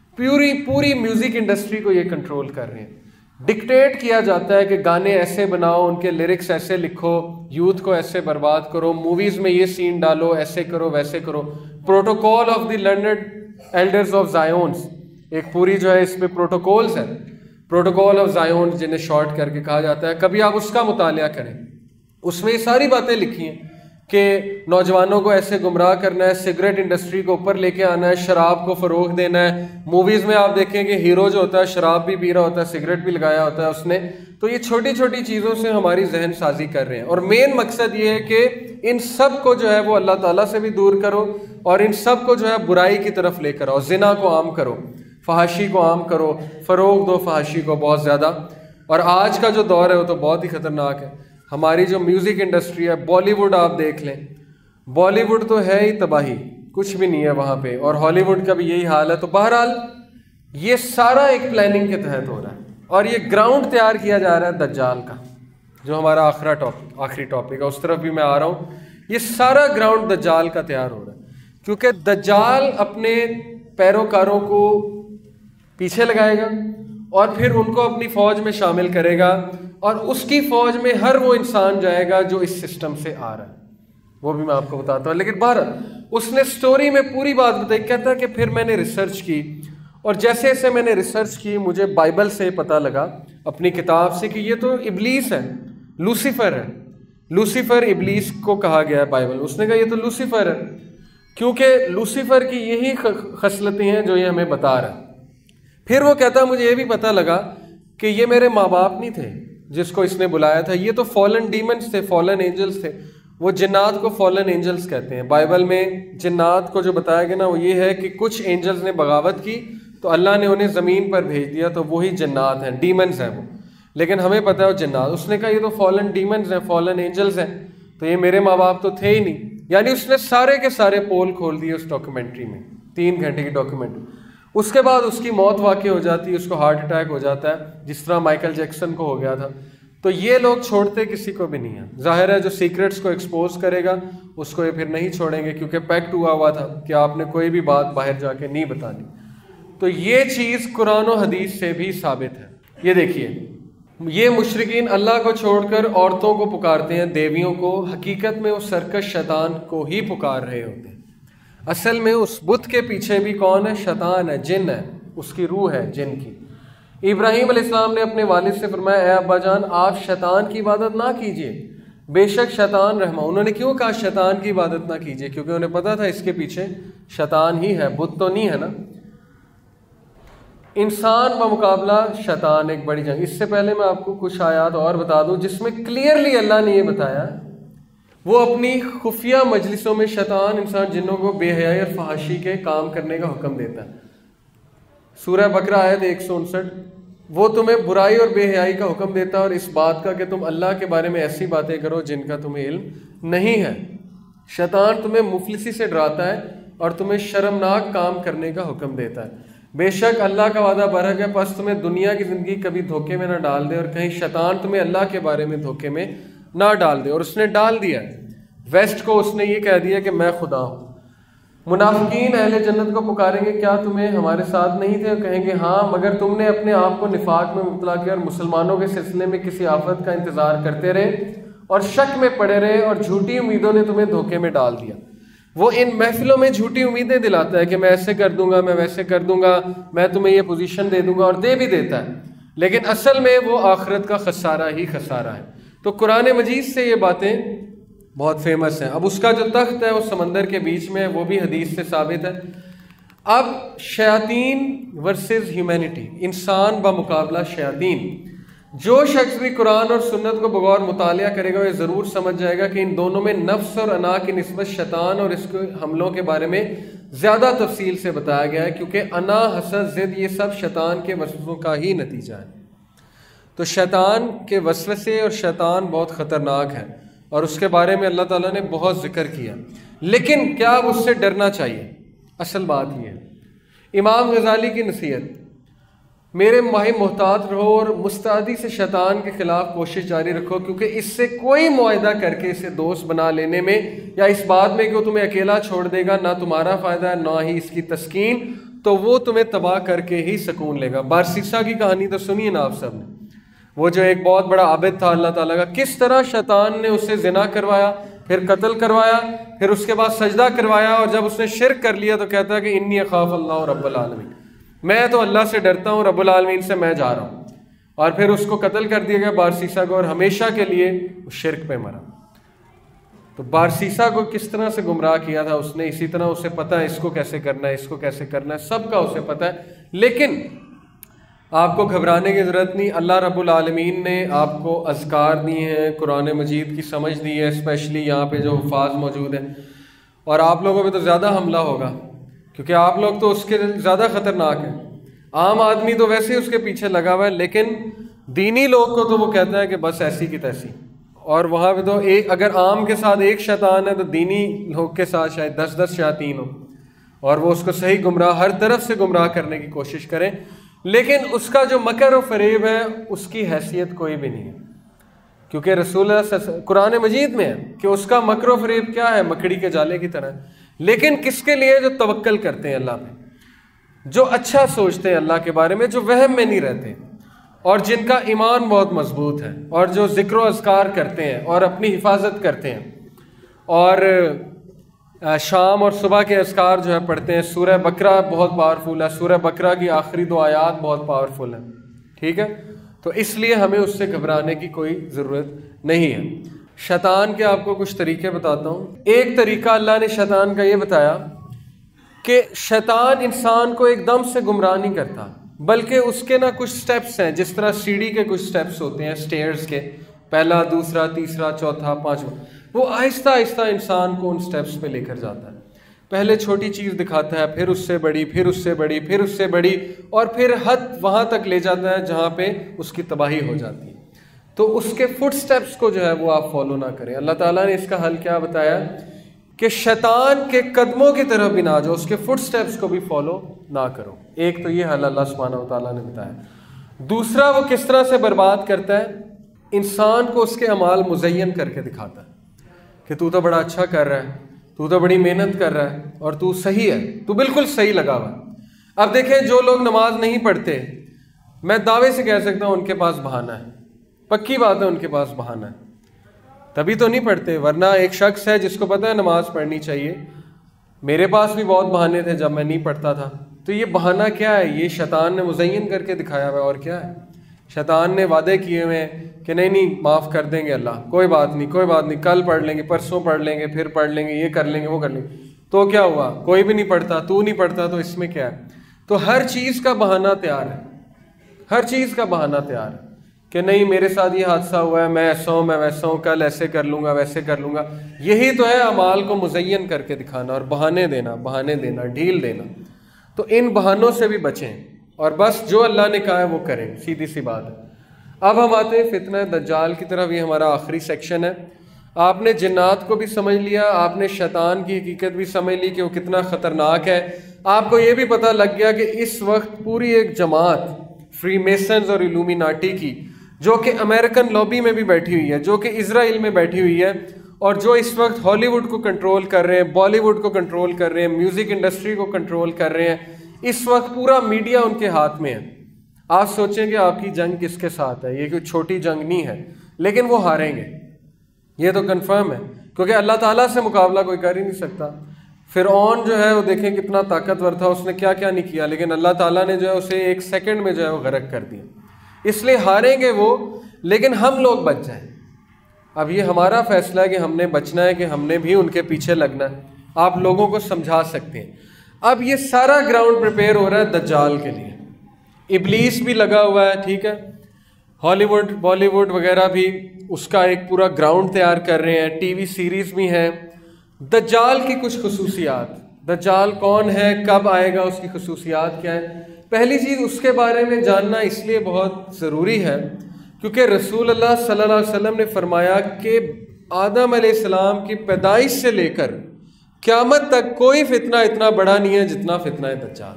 پوری میوزک انڈسٹری کو یہ کنٹرول کر رہے ہیں. ڈکٹیٹ کیا جاتا ہے کہ گانے ایسے بناؤ, ان کے لیرکس ایسے لکھو, یوتھ کو ایسے برباد کرو, موویز میں یہ سین ڈالو, ایسے کرو ویسے کرو. Protocol of the learned elders of Zions, ایک پوری جو ہے اس میں پروٹوکولز ہیں, پروٹوکول آف زائونز جنہیں شارٹ کر کے کہا جاتا ہے. کبھی آپ اس کا مطالعہ کریں, اس میں یہ ساری باتیں لکھی ہیں کہ نوجوانوں کو ایسے گمراہ کرنا ہے, سگریٹ انڈسٹری کو اوپر لے کے آنا ہے, شراب کو فروغ دینا ہے. موویز میں آپ دیکھیں کہ ہیرو جو ہوتا ہے شراب بھی پی رہا ہوتا ہے, سگریٹ بھی لگایا ہوتا ہے اس نے. تو یہ چھوٹی چھوٹی چیزوں سے ہماری ذہن سازی کر رہے ہیں, اور مین مقصد یہ ہے کہ ان سب کو جو ہے وہ اللہ تعالیٰ سے بھی دور کرو اور ان سب کو جو ہے برائی کی طرف لے کر آؤ. زنا کو عام کرو, فحاشی کو عام کرو, فروغ دو فحاشی کو بہت زیادہ. اور آج کا جو دور ہے وہ تو بہت ہی خطرناک ہے. ہماری جو میوزک انڈسٹری ہے, بالی ووڈ آپ دیکھ لیں, بالی ووڈ تو ہے ہی تباہی, کچھ بھی نہیں ہے وہاں پہ, اور ہالی ووڈ کا بھی یہی حال ہے. تو بہرحال یہ سارا ایک پلاننگ کے تحت ہو رہا ہے, اور یہ گراؤنڈ تیار کیا جا رہا ہے دجال کا, جو ہمارا آخری ٹاپک ہے, اس طرف بھی میں آ رہا ہوں. یہ سارا گراؤنڈ دجال کا تیار ہو رہا ہے, کیونکہ دجال اپنے پیروکاروں کو پیچھے لگائے گا اور پھر ان کو اپنی فوج میں شامل کرے گا, اور اس کی فوج میں ہر وہ انسان جائے گا جو اس سسٹم سے آ رہا ہے. وہ بھی میں آپ کو بتاتا ہوں. لیکن بہرحال اس نے سٹوری میں پوری بات بتائی. کہتا ہے کہ پھر میں نے ریسرچ کی, اور جیسے جیسے میں نے ریسرچ کی مجھے بائبل سے پتہ لگا, اپنی کتاب سے, کہ یہ تو ابلیس ہے. लूसीफर है। लूसीफर इबलीस को कहा गया है बाइबल, उसने कहा ये तो लूसीफर है, क्योंकि लूसीफर की यही खसलतें हैं जो ये हमें बता रहा है। फिर वो कहता मुझे ये भी पता लगा कि ये मेरे माँ बाप नहीं थे जिसको इसने बुलाया था, ये तो फॉलन डीमंस थे, फॉलन एंजल्स थे। वो जिन्नात को फॉलन एंजल्स कहते हैं। बाइबल में जिन्नात को जो बताया गया ना वो ये है कि कुछ एंजल्स ने बगावत की तो अल्लाह ने उन्हें ज़मीन पर भेज दिया, तो वही जिन्नात हैं, डीमंस हैं वो। लेकिन हमें पता है वो जिन्नात। उसने कहा ये तो फॉलन डीमंस हैं, फॉलन एंजल्स हैं, तो ये मेरे माँ बाप तो थे ही नहीं। यानी उसने सारे के सारे पोल खोल दिए उस डॉक्यूमेंट्री में, 3 घंटे की डॉक्यूमेंट्री। उसके बाद उसकी मौत वाक़ई हो जाती है, उसको हार्ट अटैक हो जाता है जिस तरह माइकल जैक्सन को हो गया था। तो ये लोग छोड़ते किसी को भी नहीं है। जाहिर है जो सीक्रेट्स को एक्सपोज करेगा उसको ये फिर नहीं छोड़ेंगे, क्योंकि पैक्ट हुआ था कि आपने कोई भी बात बाहर जाके नहीं बतानी। तो ये चीज़ कुरान और हदीस से भी साबित है। ये देखिए, ये मुशरिकीन अल्लाह को छोड़कर औरतों को पुकारते हैं, देवियों को। हकीकत में वो सरकश शैतान को ही पुकार रहे होते हैं। असल में उस बुत के पीछे भी कौन है? शैतान है, जिन है, उसकी रूह है जिन की। इब्राहीम अलैहिस्सलाम ने अपने वालिद से फरमाया, ए अब्बा जान आप शैतान की इबादत ना कीजिए, बेशक शैतान रहमा। उन्होंने क्यों कहा शैतान की इबादत ना कीजिए? क्योंकि उन्हें पता था इसके पीछे शैतान ही है, बुत तो नहीं है ना। इंसान बमुकाबला शैतान एक बड़ी जंग। इससे पहले मैं आपको कुछ आयात और बता दूं जिसमें क्लियरली अल्लाह ने ये बताया, वो अपनी खुफिया मजलिसों में शैतान इंसान जिन्नों को बेहयाई और फहाशी के काम करने का हुक्म देता है। सूरह बकरा आयत 159, वो तुम्हें बुराई और बेहयाई का हुक्म देता है और इस बात का कि तुम अल्लाह के बारे में ऐसी बातें करो जिनका तुम्हें इल्म नहीं है। शैतान तुम्हें मुफलिसी से डराता है और तुम्हें शर्मनाक काम करने का हुक्म देता है। बेशक अल्लाह का वादा बरहक है, बस तुम्हें दुनिया की ज़िंदगी कभी धोखे में ना डाल दे और कहीं शैतान तुम्हें अल्लाह के बारे में धोखे में ना डाल दे। और उसने डाल दिया, वेस्ट को उसने ये कह दिया कि मैं खुदा हूँ। मुनाफिकीन अहले जन्नत को पुकारेंगे, क्या तुम्हें हमारे साथ नहीं थे? और कहेंगे हाँ, मगर तुमने अपने आप को निफाक में मुब्तला किया और मुसलमानों के सिलसिले में किसी आफत का इंतज़ार करते रहे और शक में पड़े रहे और झूठी उम्मीदों ने तुम्हें धोखे में डाल दिया। वो इन महफिलों में झूठी उम्मीदें दिलाता है कि मैं ऐसे कर दूंगा, मैं वैसे कर दूंगा, मैं तुम्हें ये पोजीशन दे दूंगा, और दे भी देता है, लेकिन असल में वो आखिरत का खसारा ही खसारा है। तो कुरान मजीद से ये बातें बहुत फेमस हैं। अब उसका जो तख्त है वो समंदर के बीच में है, वो भी हदीस से साबित है। अब शयातीन वर्सेस ह्यूमैनिटी, इंसान बमुकाबला शयातीन। जो शख्स भी कुरान और सुन्नत को बगौर मुतालिया करेगा वो ज़रूर समझ जाएगा कि इन दोनों में नफ्स और अना की निस्बत शैतान और इसके हमलों के बारे में ज़्यादा तफसील से बताया गया है, क्योंकि अना, हसद, ज़िद ये सब शैतान के वसवसों का ही नतीजा है। तो शैतान के वसवसे और शैतान बहुत ख़तरनाक है और उसके बारे में अल्लाह ताला ने बहुत ज़िक्र किया। लेकिन क्या अब उससे डरना चाहिए? असल बात ये है, इमाम गज़ाली की नसीहत, मेरे माही मोहतात रहो और मुस्तैदी से शैतान के खिलाफ कोशिश जारी रखो, क्योंकि इससे कोई मुआहदा करके इसे दोस्त बना लेने में या इस बात में कि वो तुम्हें अकेला छोड़ देगा, ना तुम्हारा फ़ायदा है ना ही इसकी तस्कीन, तो वो तुम्हें तबाह करके ही सुकून लेगा। बारसीसा की कहानी तो सुनिए ना आप सब ने। वो जो एक बहुत बड़ा आबिद था अल्लाह ताला का, किस तरह शैतान ने उससे जिना करवाया, फिर कत्ल करवाया, फिर उसके बाद सजदा करवाया, और जब उसने शिरक कर लिया तो कहता है कि इन्नी अखाफ अल्लाह रब्बुल आलमीन, मैं तो अल्लाह से डरता हूँ, रब्बुल आलमीन से मैं जा रहा हूँ। और फिर उसको कत्ल कर दिया गया बारसीसा को, और हमेशा के लिए शिरक पे मरा। तो बारसीसा को किस तरह से गुमराह किया था उसने, इसी तरह उसे पता है इसको कैसे करना है, इसको कैसे करना है, सबका उसे पता है। लेकिन आपको घबराने की ज़रूरत नहीं। अल्लाह रब्बुल आलमीन ने आपको अज़कार दिए हैं, कुरान मजीद की समझ दी है, स्पेशली यहाँ पे जो हुफ़ाज़ मौजूद हैं, और आप लोगों पे तो ज़्यादा हमला होगा क्योंकि आप लोग तो उसके ज़्यादा ख़तरनाक हैं। आम आदमी तो वैसे ही उसके पीछे लगा हुआ है, लेकिन दीनी लोग को तो वो कहता है कि बस ऐसी की तैसी। और वहाँ पे तो एक, अगर आम के साथ एक शैतान है तो दीनी लोग के साथ शायद 10-10 शैतान हो, और वो उसको सही गुमराह, हर तरफ से गुमराह करने की कोशिश करें। लेकिन उसका जो मकर और फरेब है उसकी हैसियत कोई भी नहीं है, क्योंकि रसूल कुरान मजीद में है कि उसका मकर और फरेब क्या है, मकड़ी के जाले की तरह। लेकिन किसके लिए? जो तवक्कल करते हैं अल्लाह पे, जो अच्छा सोचते हैं अल्लाह के बारे में, जो वहम में नहीं रहते, और जिनका ईमान बहुत मजबूत है, और जो ज़िक्र व अज़कार करते हैं और अपनी हिफाजत करते हैं, और शाम और सुबह के अज़कार जो है पढ़ते हैं। सूरह बकरा बहुत पावरफुल है, सूरह बकरा की आखिरी 2 आयात बहुत पावरफुल है, ठीक है। تو اس لیے ہمیں اس سے گھبرانے کی کوئی ضرورت نہیں ہے۔ شیطان کے آپ کو کچھ طریقے بتاتا ہوں۔ ایک طریقہ اللہ نے شیطان کا یہ بتایا کہ شیطان انسان کو ایک دم سے گمراہ نہیں کرتا، بلکہ اس کے کچھ سٹیپس ہیں، جس طرح سیڑھی کے کچھ سٹیپس ہوتے ہیں، سٹیئرز کے، پہلا، دوسرا، تیسرا، چوتھا، پانچواں، وہ آہستہ آہستہ انسان کو ان سٹیپس پہ لے کر جاتا ہے۔ پہلے چھوٹی چیز دکھاتا ہے، پھر اس سے بڑی، پھر اس سے بڑی، پھر اس سے بڑی، اور پھر حد وہاں تک لے جاتا ہے جہاں پہ اس کی تباہی ہو جاتی ہے۔ تو اس کے فٹ سٹیپس کو جو ہے وہ آپ فالو نہ کریں۔ اللہ تعالیٰ نے اس کا حل کیا بتایا کہ شیطان کے قدموں کی طرف بھی نہ جاؤ، اس کے فٹ سٹیپس کو بھی فالو نہ کرو۔ ایک تو یہ حل اللہ سبحانہ و تعالیٰ نے بتایا۔ دوسرا، وہ کس طرح سے برباد کرتا ہے؟ انسان کو اس کے اعمال مزین کر کے دکھاتا ہے کہ تو بڑا اچھا کر رہا ہے، تو بڑی محنت کر رہا ہے، اور تو صحیح ہے، تو بالکل صحیح لگا ہوا ہے۔ اب دیکھیں، جو لوگ نماز نہیں پڑھتے، میں دعوے سے کہہ سکتا ہوں ان کے پاس بہانہ ہے، پکی بات ہے، ان کے پاس بہانہ ہے، تبھی تو نہیں پڑھتے۔ ورنہ ایک شخص ہے جس کو پتہ ہے نماز پڑھنی چاہیے، میرے پاس بھی بہت بہانے تھے جب میں نہیں پڑھتا تھا، تو یہ بہانہ کیا ہے؟ یہ شیطان نے مزین کر کے دکھایا ہوا ہے، اور کیا ہے؟ شیطان نے وعدے کیے ہوئے ہیں کہ نہیں معاف کر دیں گے اللہ، کوئی بات نہیں، کوئی بات نہیں، کل پڑھ لیں گے، پرسوں پڑھ لیں گے، پھر پڑھ لیں گے، یہ کر لیں گے، وہ کر لیں گے۔ تو کیا ہوا؟ کوئی بھی نہیں پڑھتا، تو نہیں پڑھتا، تو اس میں کیا ہے؟ تو ہر چیز کا بہانہ تیار ہے، ہر چیز کا بہانہ تیار ہے کہ نہیں میرے ساتھ یہ حادثہ ہوا ہے، میں ایسا ہوں، میں ویسا ہوں، کل ایسے کر لوں گا، ویسے کر لوں گا۔ یہی تو ہے اعمال کو مزین کر کے دکھانا اور بہانے دینا، ڈھیل دینا۔ تو ان بہانوں سے بھی بچیں اور بس جو اللہ نے کہا ہے وہ کریں، سیدھی سی بات ہے۔ اب ہم آتے ہیں فتنہ دجال کی طرف، یہ ہمارا آخری سیکشن ہے۔ آپ نے جنات کو بھی سمجھ لیا، آپ نے شیطان کی حقیقت بھی سمجھ لی کہ وہ کتنا خطرناک ہے، آپ کو یہ بھی پتہ لگ گیا کہ اس وقت پوری ایک جماعت فری میسنز اور الومیناٹی کی، جو کہ امریکن لابی میں بھی بیٹھی ہوئی ہے، جو کہ اسرائیل میں بیٹھی ہوئی ہے، اور جو اس وقت ہالی ووڈ کو کنٹرول کر رہے ہیں، بالی ووڈ کو کنٹرول کر رہے ہیں، میوزک انڈسٹری کو کنٹرول کر رہے ہیں، اس وقت پورا میڈیا ان کے ہاتھ میں ہے۔ آپ سوچیں کہ آپ کی جنگ کس کے ساتھ ہے؟ یہ کوئی چھوٹی جنگ نہیں ہے، لیکن وہ ہاریں گے، یہ تو کنفرم ہے، کیونکہ اللہ تعالیٰ سے مقابلہ کوئی کر ہی نہیں سکتا۔ فرعون جو ہے وہ دیکھیں کتنا طاقتور تھا، اس نے کیا کیا نہیں کیا، لیکن اللہ تعالیٰ نے جو ہے اسے ایک سیکنڈ میں جو ہے وہ غرق کر دیا۔ اس لیے ہاریں گے وہ، لیکن ہم لوگ بچ جائیں۔ اب یہ ہمارا فیصلہ ہے کہ ہم نے بچنا ہے، کہ ہم نے بھی ان کے پیچھے لگنا ہے۔ آپ لوگوں کو سمجھا سکتے ہیں۔ اب یہ سارا گراؤنڈ پریپیئر ہو رہا ہے دجال کے لیے، ابلیس بھی لگا ہوا ہے، ٹھیک ہے، ہالی ووڈ، بالی ووڈ وغیرہ بھی اس کا ایک پورا گراؤنڈ تیار کر رہے ہیں، ٹی وی سیریز بھی ہیں۔ دجال کی کچھ خصوصیات، دجال کون ہے، کب آئے گا، اس کی خصوصیات کیا ہیں۔ پہلی چیز، اس کے بارے میں جاننا اس لیے بہت ضروری ہے کیونکہ رسول اللہ صلی اللہ علیہ وسلم نے فرمایا کہ آدم علیہ السلام کی پیدائش سے لے کر قیامت تک کوئی فتنہ اتنا بڑا نہیں ہے جتنا فتنہ دجال۔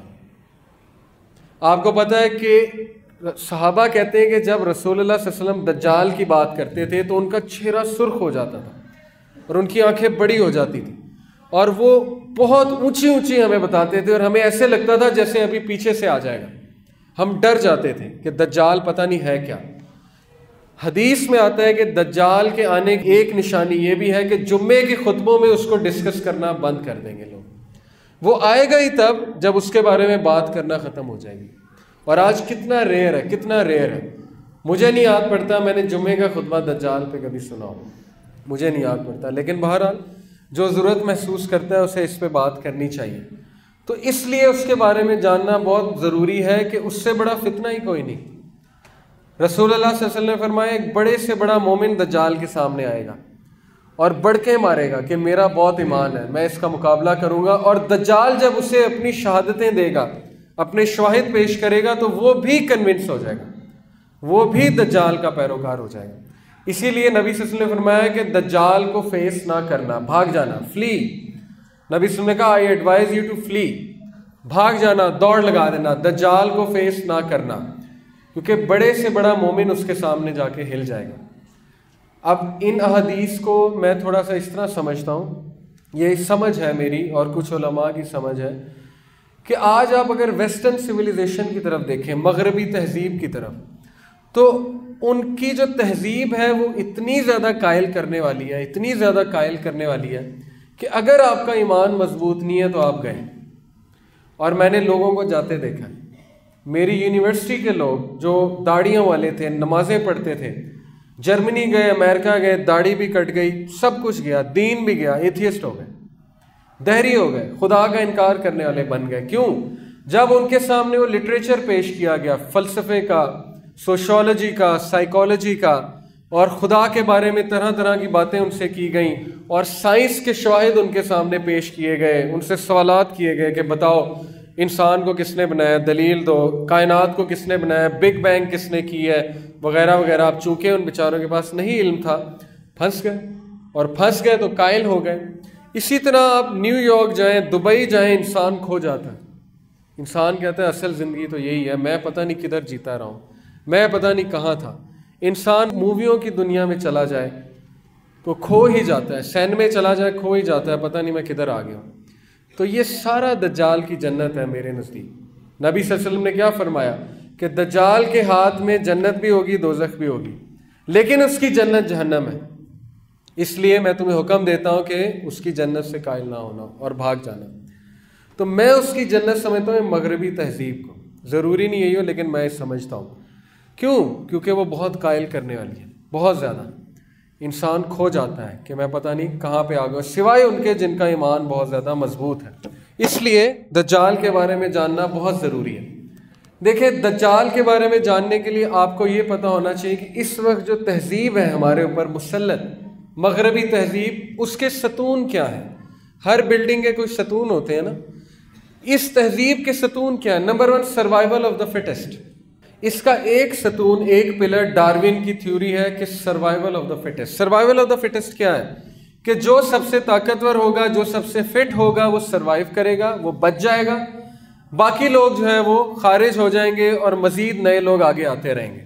آپ کو پتہ ہے کہ صحابہ کہتے ہیں کہ جب رسول اللہ صلی اللہ علیہ وسلم دجال کی بات کرتے تھے تو ان کا چہرہ سرخ ہو جاتا تھا اور ان کی آنکھیں بڑی ہو جاتی تھی، اور وہ بہت اونچی اونچی ہمیں بتاتے تھے، اور ہمیں ایسے لگتا تھا جیسے ابھی پیچھے سے آ جائے گا۔ ہم ڈر جاتے تھے کہ دجال پتہ نہیں ہے کیا۔ حدیث میں آتا ہے کہ دجال کے آنے کی ایک نشانی یہ بھی ہے کہ جمعے کے خطبوں میں اس کو ڈسکس کرنا بند کر دیں گے لوگ۔ وہ آئے گا ہی تب جب اس کے بارے میں بات کرنا ختم ہو جائے گی۔ اور آج کتنا ریئر ہے، کتنا ریئر ہے۔ مجھے نہیں یاد پڑتا میں نے جمعے کا خطبہ دجال پہ کبھی سنا ہو، مجھے نہیں یاد پڑتا، لیکن بہرحال جو ضرورت محسوس کرتا ہے اسے اس پہ بات کرنی چاہیے۔ تو اس لیے اس کے بارے میں جاننا بہت ضروری ہے کہ اس سے بڑا فتنہ ہی کوئی نہیں۔ رسول اللہ صلی اللہ علیہ وسلم نے فرمایا ایک بڑے سے بڑا مومن دجال کے سامنے آئے گا اور بڑکے مارے گا کہ میرا بہت ایمان ہے، میں اس کا مقابلہ کروں گا، اور دجال جب اسے اپنی شہادتیں دے گا، اپنے شواہد پیش کرے گا، تو وہ بھی کنونس ہو جائے گا، وہ بھی دجال کا پیروکار ہو جائے گا۔ اسی لیے نبی صلی اللہ علیہ وسلم نے فرمایا کہ دجال کو فیس نہ کرنا، بھاگ جانا، فلی۔ نبی صلی اللہ علیہ وسلم نے کہا I advise you to flee, بھاگ جانا، دوڑ لگا دینا، دجال کو فیس نہ کرنا، کیونکہ بڑے سے بڑا مومن اس کے سامنے جا کے ہل جائے گا۔ اب ان احادیث کو میں تھوڑا سا اس طرح سمجھتا ہوں، یہ سمجھ ہے میری اور کچھ علماء کی سمجھ ہے، کہ آج آپ اگر ویسٹرن سویلائزیشن کی طرف دیکھیں، مغربی تہذیب کی طرف، تو ان کی جو تہذیب ہے وہ اتنی زیادہ قائل کرنے والی ہے، اتنی زیادہ قائل کرنے والی ہے کہ اگر آپ کا ایمان مضبوط نہیں ہے تو آپ گئے۔ اور میں نے لوگوں کو جاتے دیکھا، میری یونیورسٹی کے لوگ جو داڑیوں والے تھے، نمازیں پڑھتے تھے، جرمنی گئے، امریکہ گئے، داڑھی بھی کٹ گئی، سب کچھ گیا، دین بھی گیا، ایتھیسٹ ہو گئے، دہری ہو گئے، خدا کا انکار کرنے والے بن گئے۔ کیوں؟ جب ان کے سامنے وہ لٹریچر پیش کیا گیا، فلسفے کا، سوشولوجی کا، سائیکالوجی کا، اور خدا کے بارے میں طرح طرح کی باتیں ان سے کی گئیں، اور سائنس کے شواہد ان کے سامنے پیش کیے گئے، ان سے سوالات کیے گئے کہ بتاؤ انسان کو کس نے بنایا، دلیل دو، کائنات کو کس نے بنایا، بگ بینگ کس نے کی ہے، وغیرہ وغیرہ۔ اب چونکہ ان بیچاروں کے پاس نہیں علم تھا، پھنس گئے، اور پھنس گئے تو قائل ہو گئے۔ اسی طرح آپ نیو یارک جائیں، دبئی جائیں، انسان کھو جاتا ہے۔ انسان کہتا ہے اصل زندگی تو یہی ہے، میں پتہ نہیں کدھر جیتا رہا ہوں، میں پتہ نہیں کہاں تھا۔ انسان موویوں کی دنیا میں چلا جائے تو کھو ہی جاتا ہے، سین میں چلا جائے کھو ہی جاتا ہے، پتہ نہیں میں کدھر آ گیا ہوں۔ تو یہ سارا دجال کی جنت ہے میرے نزدیک۔ نبی صلی اللہ علیہ وسلم نے کیا فرمایا کہ دجال کے ہاتھ میں جنت بھی ہوگی، دوزخ بھی ہوگی، لیکن اس کی جنت جہنم ہے۔ اس لیے میں تمہیں حکم دیتا ہوں کہ اس کی جنت سے قائل نہ ہونا اور بھاگ جانا۔ تو میں اس کی جنت سمجھتا ہوں مغربی تہذیب کو، ضروری نہیں یہی ہو لیکن میں سمجھتا ہوں۔ کیوں؟ کیونکہ وہ بہت قائل کرنے والی ہے، بہت زیادہ۔ انسان کھو جاتا ہے کہ میں پتہ نہیں کہاں پہ آ گیا، سوائے ان کے جن کا ایمان بہت زیادہ مضبوط ہے۔ اس لیے دجال کے بارے میں جاننا بہت ضروری ہے۔ دیکھیں، دجال کے بارے میں جاننے کے لیے آپ کو یہ پتہ ہونا چاہیے کہ اس وقت جو تہذیب ہے ہمارے اوپر مسلط، مغربی تہذیب، اس کے ستون کیا ہیں۔ ہر بلڈنگ کے کوئی ستون ہوتے ہیں نا، اس تہذیب کے ستون کیا ہے؟ Number 1، survival of the fittest. اس کا ایک ستون، ایک پلر ڈارون کی تھیوری ہے کہ survival of the fittest. Survival of the fittest کیا ہے؟ کہ جو سب سے طاقتور ہوگا، جو سب سے فٹ ہوگا، وہ سروائیو کرے گا، وہ بچ جائے گا، باقی لوگ جو ہے وہ خارج ہو جائیں گے اور مزید نئے لوگ آگے آتے رہیں گے۔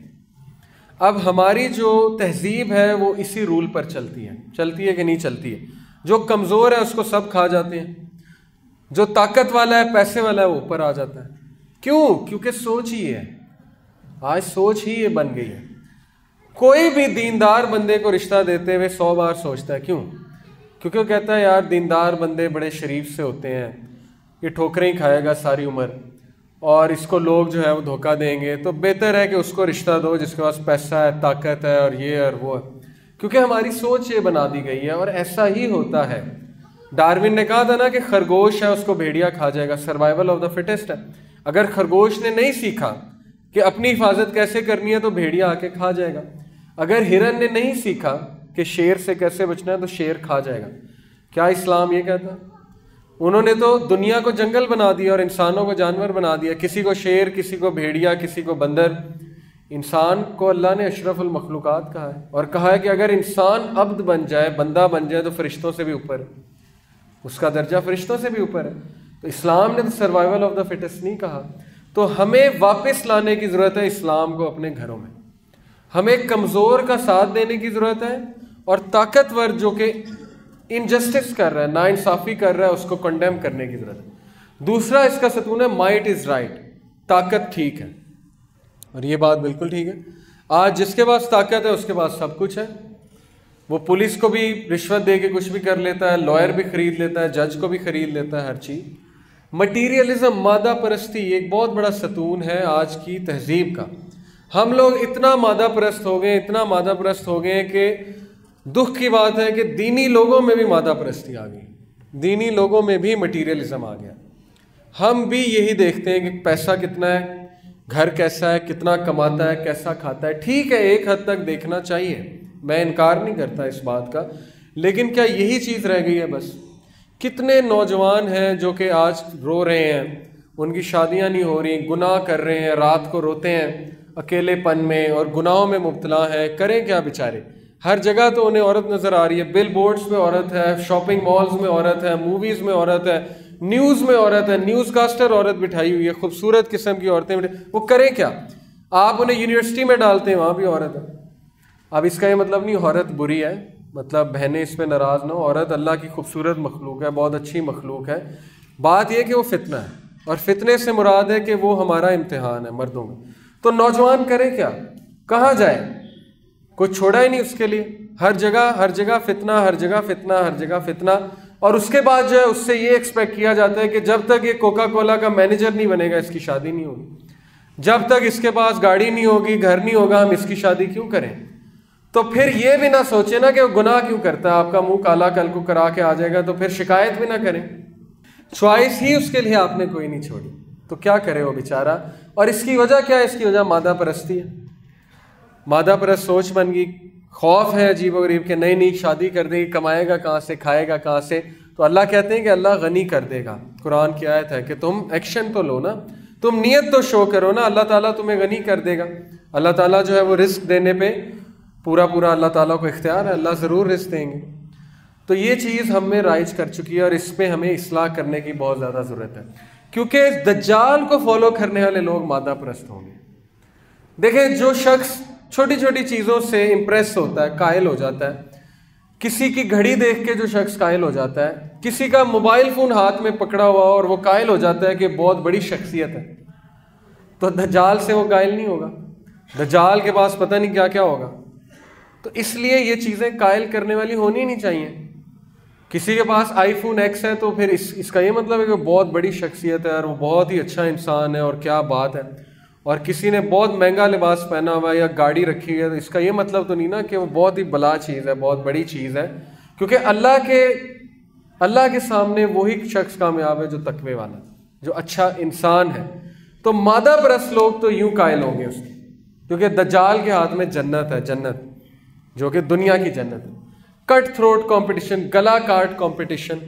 اب ہماری جو تہذیب ہے وہ اسی رول پر چلتی ہے کہ نہیں چلتی ہے؟ جو کمزور ہے اس کو سب کھا جاتے ہیں، جو طاقت والا ہے، پیسے والا ہے، وہ اوپر آ جاتا ہے۔ کیوں؟ کیونکہ سوچ ہی ہے، آج سوچ ہی یہ بن گئی ہے۔ کوئی بھی دیندار بندے کو رشتہ دیتے ہوئے 100 بار سوچتا ہے۔ کیوں؟ کیونکہ وہ کہتا ہے یار دیندار بندے بڑے شریف سے ہوتے ہیں، یہ ٹھوکریں ہی کھائے گا ساری عمر، اور اس کو لوگ جو ہے وہ دھوکہ دیں گے، تو بہتر ہے کہ اس کو رشتہ دو جس کے پاس پیسہ ہے، طاقت ہے، اور یہ اور وہ ہے۔ کیونکہ ہماری سوچ یہ بنا دی گئی ہے، اور ایسا ہی ہوتا ہے۔ ڈارون نے کہا تھا نا کہ خرگوش ہے اس کو بھیڑیا کھا جائے گا، سروائیول آف دا فٹسٹ ہے۔ اگر خرگوش نے نہیں سیکھا کہ اپنی حفاظت کیسے کرنی ہے تو بھیڑیا آ کے کھا جائے گا۔ اگر ہرن نے نہیں سیکھا کہ شیر سے کیسے بچنا ہے تو شیر کھا جائے گا۔ کیا اسلام یہ کہتا ہے؟ انہوں نے تو دنیا کو جنگل بنا دیا اور انسانوں کو جانور بنا دیا، کسی کو شیر، کسی کو بھیڑیا، کسی کو بندر۔ انسان کو اللہ نے اشرف المخلوقات کہا ہے، اور کہا ہے کہ اگر انسان عبد بن جائے، بندہ بن جائے، تو فرشتوں سے بھی اوپر ہے، اس کا درجہ فرشتوں سے بھی اوپر ہے۔ تو اسلام نے تو سروائیول آف دا فٹسٹ نہیں کہا۔ تو ہمیں واپس لانے کی ضرورت ہے اسلام کو اپنے گھروں میں۔ ہمیں کمزور کا ساتھ دینے کی ضرورت ہے، اور طاقتور جو کہ انجسٹس کر رہا ہے، ناانصافی کر رہا ہے، اس کو کنڈیم کرنے کی ضرورت ہے۔ دوسرا اس کا ستون ہے مائٹ از رائٹ، طاقت ٹھیک ہے، اور یہ بات بالکل ٹھیک ہے۔ آج جس کے پاس طاقت ہے اس کے پاس سب کچھ ہے، وہ پولیس کو بھی رشوت دے کے کچھ بھی کر لیتا ہے، لائر بھی خرید لیتا ہے، جج کو بھی خرید لیتا ہے، ہر چیز۔ مٹیریلزم، مادہ پرستی، ایک بہت بڑا ستون ہے آج کی تہذیب کا۔ ہم لوگ اتنا مادہ پرست ہو گئے، اتنا مادہ پرست ہو گئے کہ دکھ کی بات ہے کہ دینی لوگوں میں بھی مادہ پرستی آ گئی، دینی لوگوں میں بھی مٹیریلزم آ گیا۔ ہم بھی یہی دیکھتے ہیں کہ پیسہ کتنا ہے، گھر کیسا ہے، کتنا کماتا ہے، کیسا کھاتا ہے۔ ٹھیک ہے، ایک حد تک دیکھنا چاہیے، میں انکار نہیں کرتا اس بات کا، لیکن کیا یہی چیز رہ گئی ہے بس؟ کتنے نوجوان ہیں جو کہ آج رو رہے ہیں، ان کی شادیاں نہیں ہو رہی، گناہ کر رہے ہیں، رات کو روتے ہیں اکیلے پن میں اور گناہوں میں مبتلا ہیں، کریں کیا بیچارے؟ ہر جگہ تو انہیں عورت نظر آ رہی ہے، بل بورڈز پہ عورت ہے، شاپنگ مالز میں عورت ہے، موویز میں عورت ہے، نیوز میں عورت ہے، نیوز کاسٹر عورت بٹھائی ہوئی ہے، خوبصورت قسم کی عورتیں، وہ کریں کیا؟ آپ انہیں یونیورسٹی میں ڈالتے ہیں، وہاں بھی عورت ہے۔ اب اس کا یہ مطلب نہیں عورت بری ہے، مطلب بہنیں اس پہ ناراض نہ ہو، عورت اللہ کی خوبصورت مخلوق ہے، بہت اچھی مخلوق ہے۔ بات یہ کہ وہ فتنہ ہے، اور فتنے سے مراد ہے کہ وہ ہمارا امتحان ہے مردوں میں۔ تو نوجوان کرے کیا؟ کہاں جائے؟ کوئی چھوڑا ہی نہیں اس کے لیے، ہر جگہ فتنہ، ہر جگہ فتنہ، ہر جگہ فتنہ۔ اور اس کے بعد جو ہے اس سے یہ ایکسپیکٹ کیا جاتا ہے کہ جب تک یہ کوکا کولا کا مینیجر نہیں بنے گا اس کی شادی نہیں ہوگی۔ جب تک اس کے پاس گاڑی نہیں ہوگی، گھر نہیں ہوگا، ہم اس کی شادی کیوں کریں؟ تو پھر یہ بھی نہ سوچے نا کہ وہ گناہ کیوں کرتا ہے، آپ کا منہ کالا کل کو کرا کے آ جائے گا، تو پھر شکایت بھی نہ کریں۔ چوائس ہی اس کے لیے آپ نے کوئی نہیں چھوڑی، تو کیا کرے وہ بیچارہ؟ اور اس کی وجہ کیا ہے؟ اس کی وجہ مادہ پرستی ہے، مادہ پرست سوچ بن گئی، خوف ہے عجیب و غریب کہ نئی نئی شادی کر دے گی، کمائے گا کہاں سے، کھائے گا کہاں سے؟ تو اللہ کہتے ہیں کہ اللہ غنی کر دے گا۔ قرآن کی آیت ہے کہ تم ایکشن تو لو نا، تم نیت تو شو کرو نا، اللہ تعالیٰ تمہیں غنی کر دے گا۔ اللہ تعالیٰ جو ہے وہ رزق دینے پہ پورا اللہ تعالیٰ کو اختیار ہے، اللہ ضرور رزق دیں گے۔ تو یہ چیز ہم میں رائج کر چکی ہے، اور اس پہ ہمیں اصلاح کرنے کی بہت زیادہ ضرورت ہے، کیونکہ دجال کو فالو کرنے والے لوگ مادہ پرست ہوں گے۔ دیکھیں، جو شخص چھوٹی چھوٹی چیزوں سے امپریس ہوتا ہے، قائل ہو جاتا ہے، کسی کی گھڑی دیکھ کے جو شخص قائل ہو جاتا ہے، کسی کا موبائل فون ہاتھ میں پکڑا ہوا اور وہ قائل ہو جاتا ہے کہ بہت بڑی شخصیت ہے، تو دجال سے وہ قائل نہیں ہوگا، دجال کے پاس پتہ نہیں کیا کیا ہوگا۔ تو اس لیے یہ چیزیں قائل کرنے والی ہونی نہیں چاہیے۔ کسی کے پاس آئی فون ایکس ہے تو پھر اس کا یہ مطلب ہے کہ بہت بڑی شخصیت ہے اور وہ بہت ہی اچھا انسان ہے اور کیا بات ہے، اور کسی نے بہت مہنگا لباس پہنا ہوا ہے یا گاڑی رکھی ہوئی ہے تو اس کا یہ مطلب تو نہیں نا کہ وہ بہت ہی بلا چیز ہے، بہت بڑی چیز ہے، کیونکہ اللہ کے سامنے وہی شخص کامیاب ہے جو تقوی والا، جو اچھا انسان ہے۔ تو مادہ پرست لوگ تو یوں قائل ہوں گے اس کی، کیونکہ دجال کے ہاتھ میں جنت ہے، جنت جو کہ دنیا کی جنت ہے۔ کٹ تھروٹ کمپٹیشن، گلا کاٹ کمپٹیشن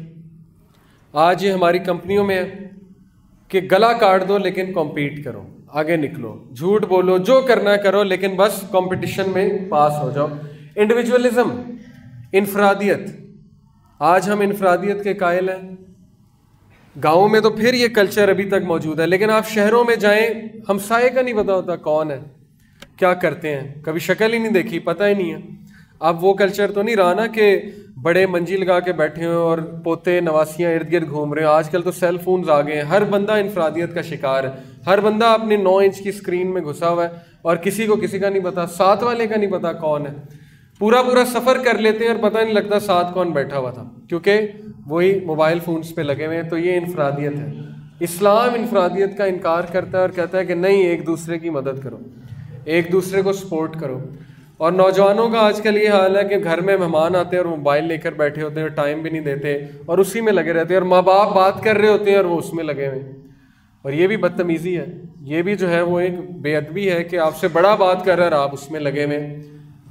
آج یہ ہماری کمپنیوں میں ہے کہ گلا کاٹ دو لیکن کمپیٹ کرو، آگے نکلو، جھوٹ بولو، جو کرنا ہے کرو، لیکن بس کمپٹیشن میں پاس ہو جاؤ۔ انڈیویجولزم، انفرادیت، آج ہم انفرادیت کے قائل ہیں۔ گاؤں میں تو پھر یہ کلچر ابھی تک موجود ہے، لیکن آپ شہروں میں جائیں، ہمسائے کا نہیں پتا ہوتا کون ہے، کیا کرتے ہیں، کبھی شکل ہی نہیں دیکھی، پتہ ہی نہیں ہے۔ اب وہ کلچر تو نہیں رہا نا کہ بڑے منجی لگا کے بیٹھے ہوئے اور پوتے نواسیاں ارد گرد گھوم رہے ہیں۔ آج کل تو سیل فونز آ گئے ہیں، ہر بندہ انفرادیت کا شکار ہے، ہر بندہ اپنے 9 انچ کی اسکرین میں گھسا ہوا ہے اور کسی کا نہیں پتا، ساتھ والے کا نہیں پتا کون ہے۔ پورا سفر کر لیتے ہیں اور پتہ نہیں لگتا ساتھ کون بیٹھا ہوا تھا، کیونکہ وہی موبائل فونز پہ لگے ہوئے ہیں۔ تو یہ انفرادیت ہے۔ اسلام انفرادیت کا انکار کرتا ہے اور کہتا ہے کہ نہیں، ایک دوسرے کی مدد کرو، ایک دوسرے کو سپورٹ کرو۔ اور نوجوانوں کا آج کل یہ حال ہے کہ گھر میں مہمان آتے ہیں اور موبائل لے کر بیٹھے ہوتے ہیں اور ٹائم بھی نہیں دیتے اور اسی میں لگے رہتے ہیں، اور ماں باپ بات کر رہے ہوتے ہیں اور وہ اس میں لگے ہوئے ہیں۔ اور یہ بھی بدتمیزی ہے، یہ بھی جو ہے وہ ایک بے ادبی ہے کہ آپ سے بڑا بات کر رہا ہے اور آپ اس میں لگے ہوئے ہیں۔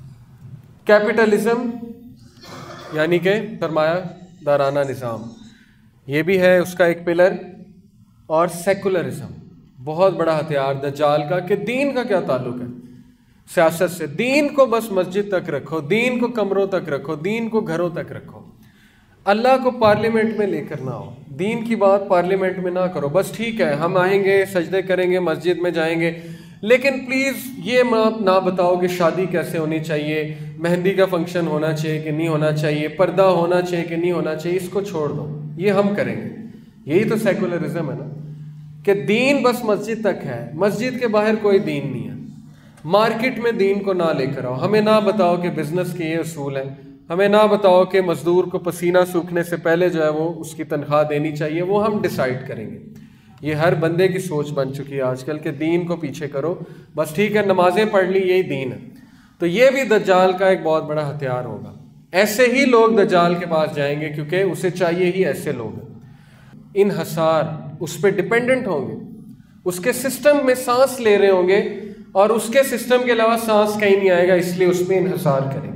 کیپٹلزم یعنی کہ سرمایہ دارانہ نظام، یہ بھی ہے اس کا ایک پلر۔ اور سیکولرزم، بہت بڑا ہتھیار دجال کا، کہ دین کا کیا تعلق ہے سیاست سے؟ دین کو بس مسجد تک رکھو، دین کو کمروں تک رکھو، دین کو گھروں تک رکھو، اللہ کو پارلیمنٹ میں لے کر نہ آؤ، دین کی بات پارلیمنٹ میں نہ کرو۔ بس ٹھیک ہے، ہم آئیں گے، سجدے کریں گے، مسجد میں جائیں گے، لیکن پلیز یہ نہ بتاؤ کہ شادی کیسے ہونی چاہیے، مہندی کا فنکشن ہونا چاہیے کہ نہیں ہونا چاہیے، پردہ ہونا چاہیے کہ نہیں ہونا چاہیے، اس کو چھوڑ دو، یہ ہم کریں گے۔ یہی تو سیکولرزم ہے نا، کہ دین بس مسجد تک ہے، مسجد کے باہر کوئی دین نہیں ہے۔ مارکیٹ میں دین کو نہ لے کر آؤ، ہمیں نہ بتاؤ کہ بزنس کے یہ اصول ہیں، ہمیں نہ بتاؤ کہ مزدور کو پسینہ سوکھنے سے پہلے جو ہے وہ اس کی تنخواہ دینی چاہیے، وہ ہم ڈیسائیڈ کریں گے۔ یہ ہر بندے کی سوچ بن چکی ہے آج کل کہ دین کو پیچھے کرو، بس ٹھیک ہے نمازیں پڑھ لی، یہی دین ہے۔ تو یہ بھی دجال کا ایک بہت بڑا ہتھیار ہوگا۔ ایسے ہی لوگ دجال کے پاس جائیں گے کیونکہ اسے چاہیے ہی ایسے لوگ، انحصار، اس پہ ڈپینڈنٹ ہوں گے، اس کے سسٹم میں سانس لے رہے ہوں گے اور اس کے سسٹم کے علاوہ سانس کہیں نہیں آئے گا، اس لیے اس پہ انحصار کریں گے۔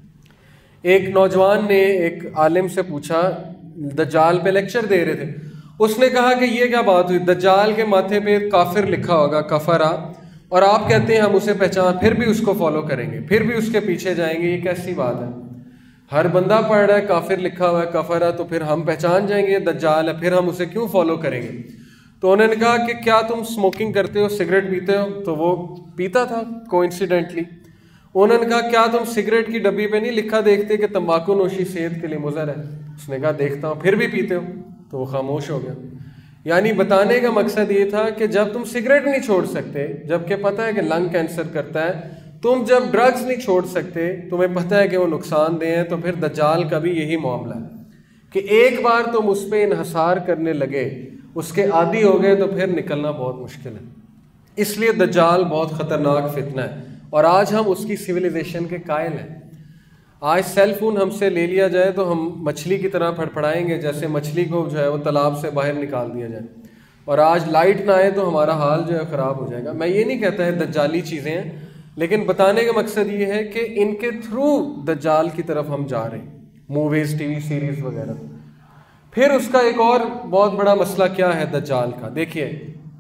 ایک نوجوان نے ایک عالم سے پوچھا، دجال پہ لیکچر دے رہے تھے، اس نے کہا کہ یہ کیا بات ہوئی، دجال کے ماتھے پہ کافر لکھا ہوگا، کفرا، اور آپ کہتے ہیں ہم اسے پہچان، پھر بھی اس کو فالو کریں گے، پھر بھی اس کے پیچھے جائیں گے، یہ کیسی بات ہے؟ ہر بندہ پڑھ رہا ہے کافر لکھا ہوا ہے، کفرا، تو پھر ہم پہچان جائیں گے دجال ہے، پھر ہم اسے کیوں فالو کریں گے؟ تو انہوں نے کہا کہ کیا تم اسموکنگ کرتے ہو، سگریٹ پیتے ہو؟ تو وہ پیتا تھا کوئنسیڈنٹلی۔ انہوں نے کہا کیا تم سگریٹ کی ڈبی پہ نہیں لکھا دیکھتے کہ تمباکو نوشی صحت کے لیے مضر ہے؟ اس نے کہا دیکھتا ہوں، پھر بھی پیتے ہو؟ تو وہ خاموش ہو گیا۔ یعنی بتانے کا مقصد یہ تھا کہ جب تم سگریٹ نہیں چھوڑ سکتے، جبکہ پتہ ہے کہ لنگ کینسر کرتا ہے، تم جب ڈرگز نہیں چھوڑ سکتے، تمہیں پتہ ہے کہ وہ نقصان دہ ہیں، تو پھر دجال کا بھی یہی معاملہ ہے کہ ایک بار تم اس پہ انحصار کرنے لگے، اس کے عادی ہو گئے، تو پھر نکلنا بہت مشکل ہے۔ اس لیے دجال بہت خطرناک فتنہ ہے، اور آج ہم اس کی سویلائزیشن کے قائل ہیں۔ آج سیل فون ہم سے لے لیا جائے تو ہم مچھلی کی طرح پھڑپھڑائیں گے، جیسے مچھلی کو جو ہے وہ تالاب سے باہر نکال دیا جائے، اور آج لائٹ نہ آئے تو ہمارا حال جو ہے خراب ہو جائے گا۔ میں یہ نہیں کہتا ہے دجالی چیزیں ہیں، لیکن بتانے کا مقصد یہ ہے کہ ان کے تھرو دجال کی طرف ہم جا رہے ہیں، موویز، ٹی وی سیریز وغیرہ۔ پھر اس کا ایک اور بہت بڑا مسئلہ کیا ہے دجال کا، دیکھیے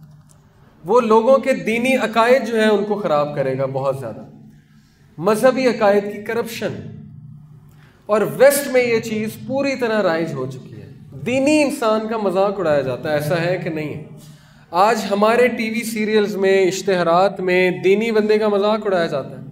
وہ لوگوں کے دینی عقائد جو ہیں ان کو خراب کرے گا بہت زیادہ، مذہبی عقائد کی کرپشن، اور ویسٹ میں یہ چیز پوری طرح رائج ہو چکی ہے۔ دینی انسان کا مذاق اڑایا جاتا ہے، ایسا ہے کہ نہیں ہے؟ آج ہمارے ٹی وی سیریلز میں، اشتہارات میں دینی بندے کا مذاق اڑایا جاتا ہے،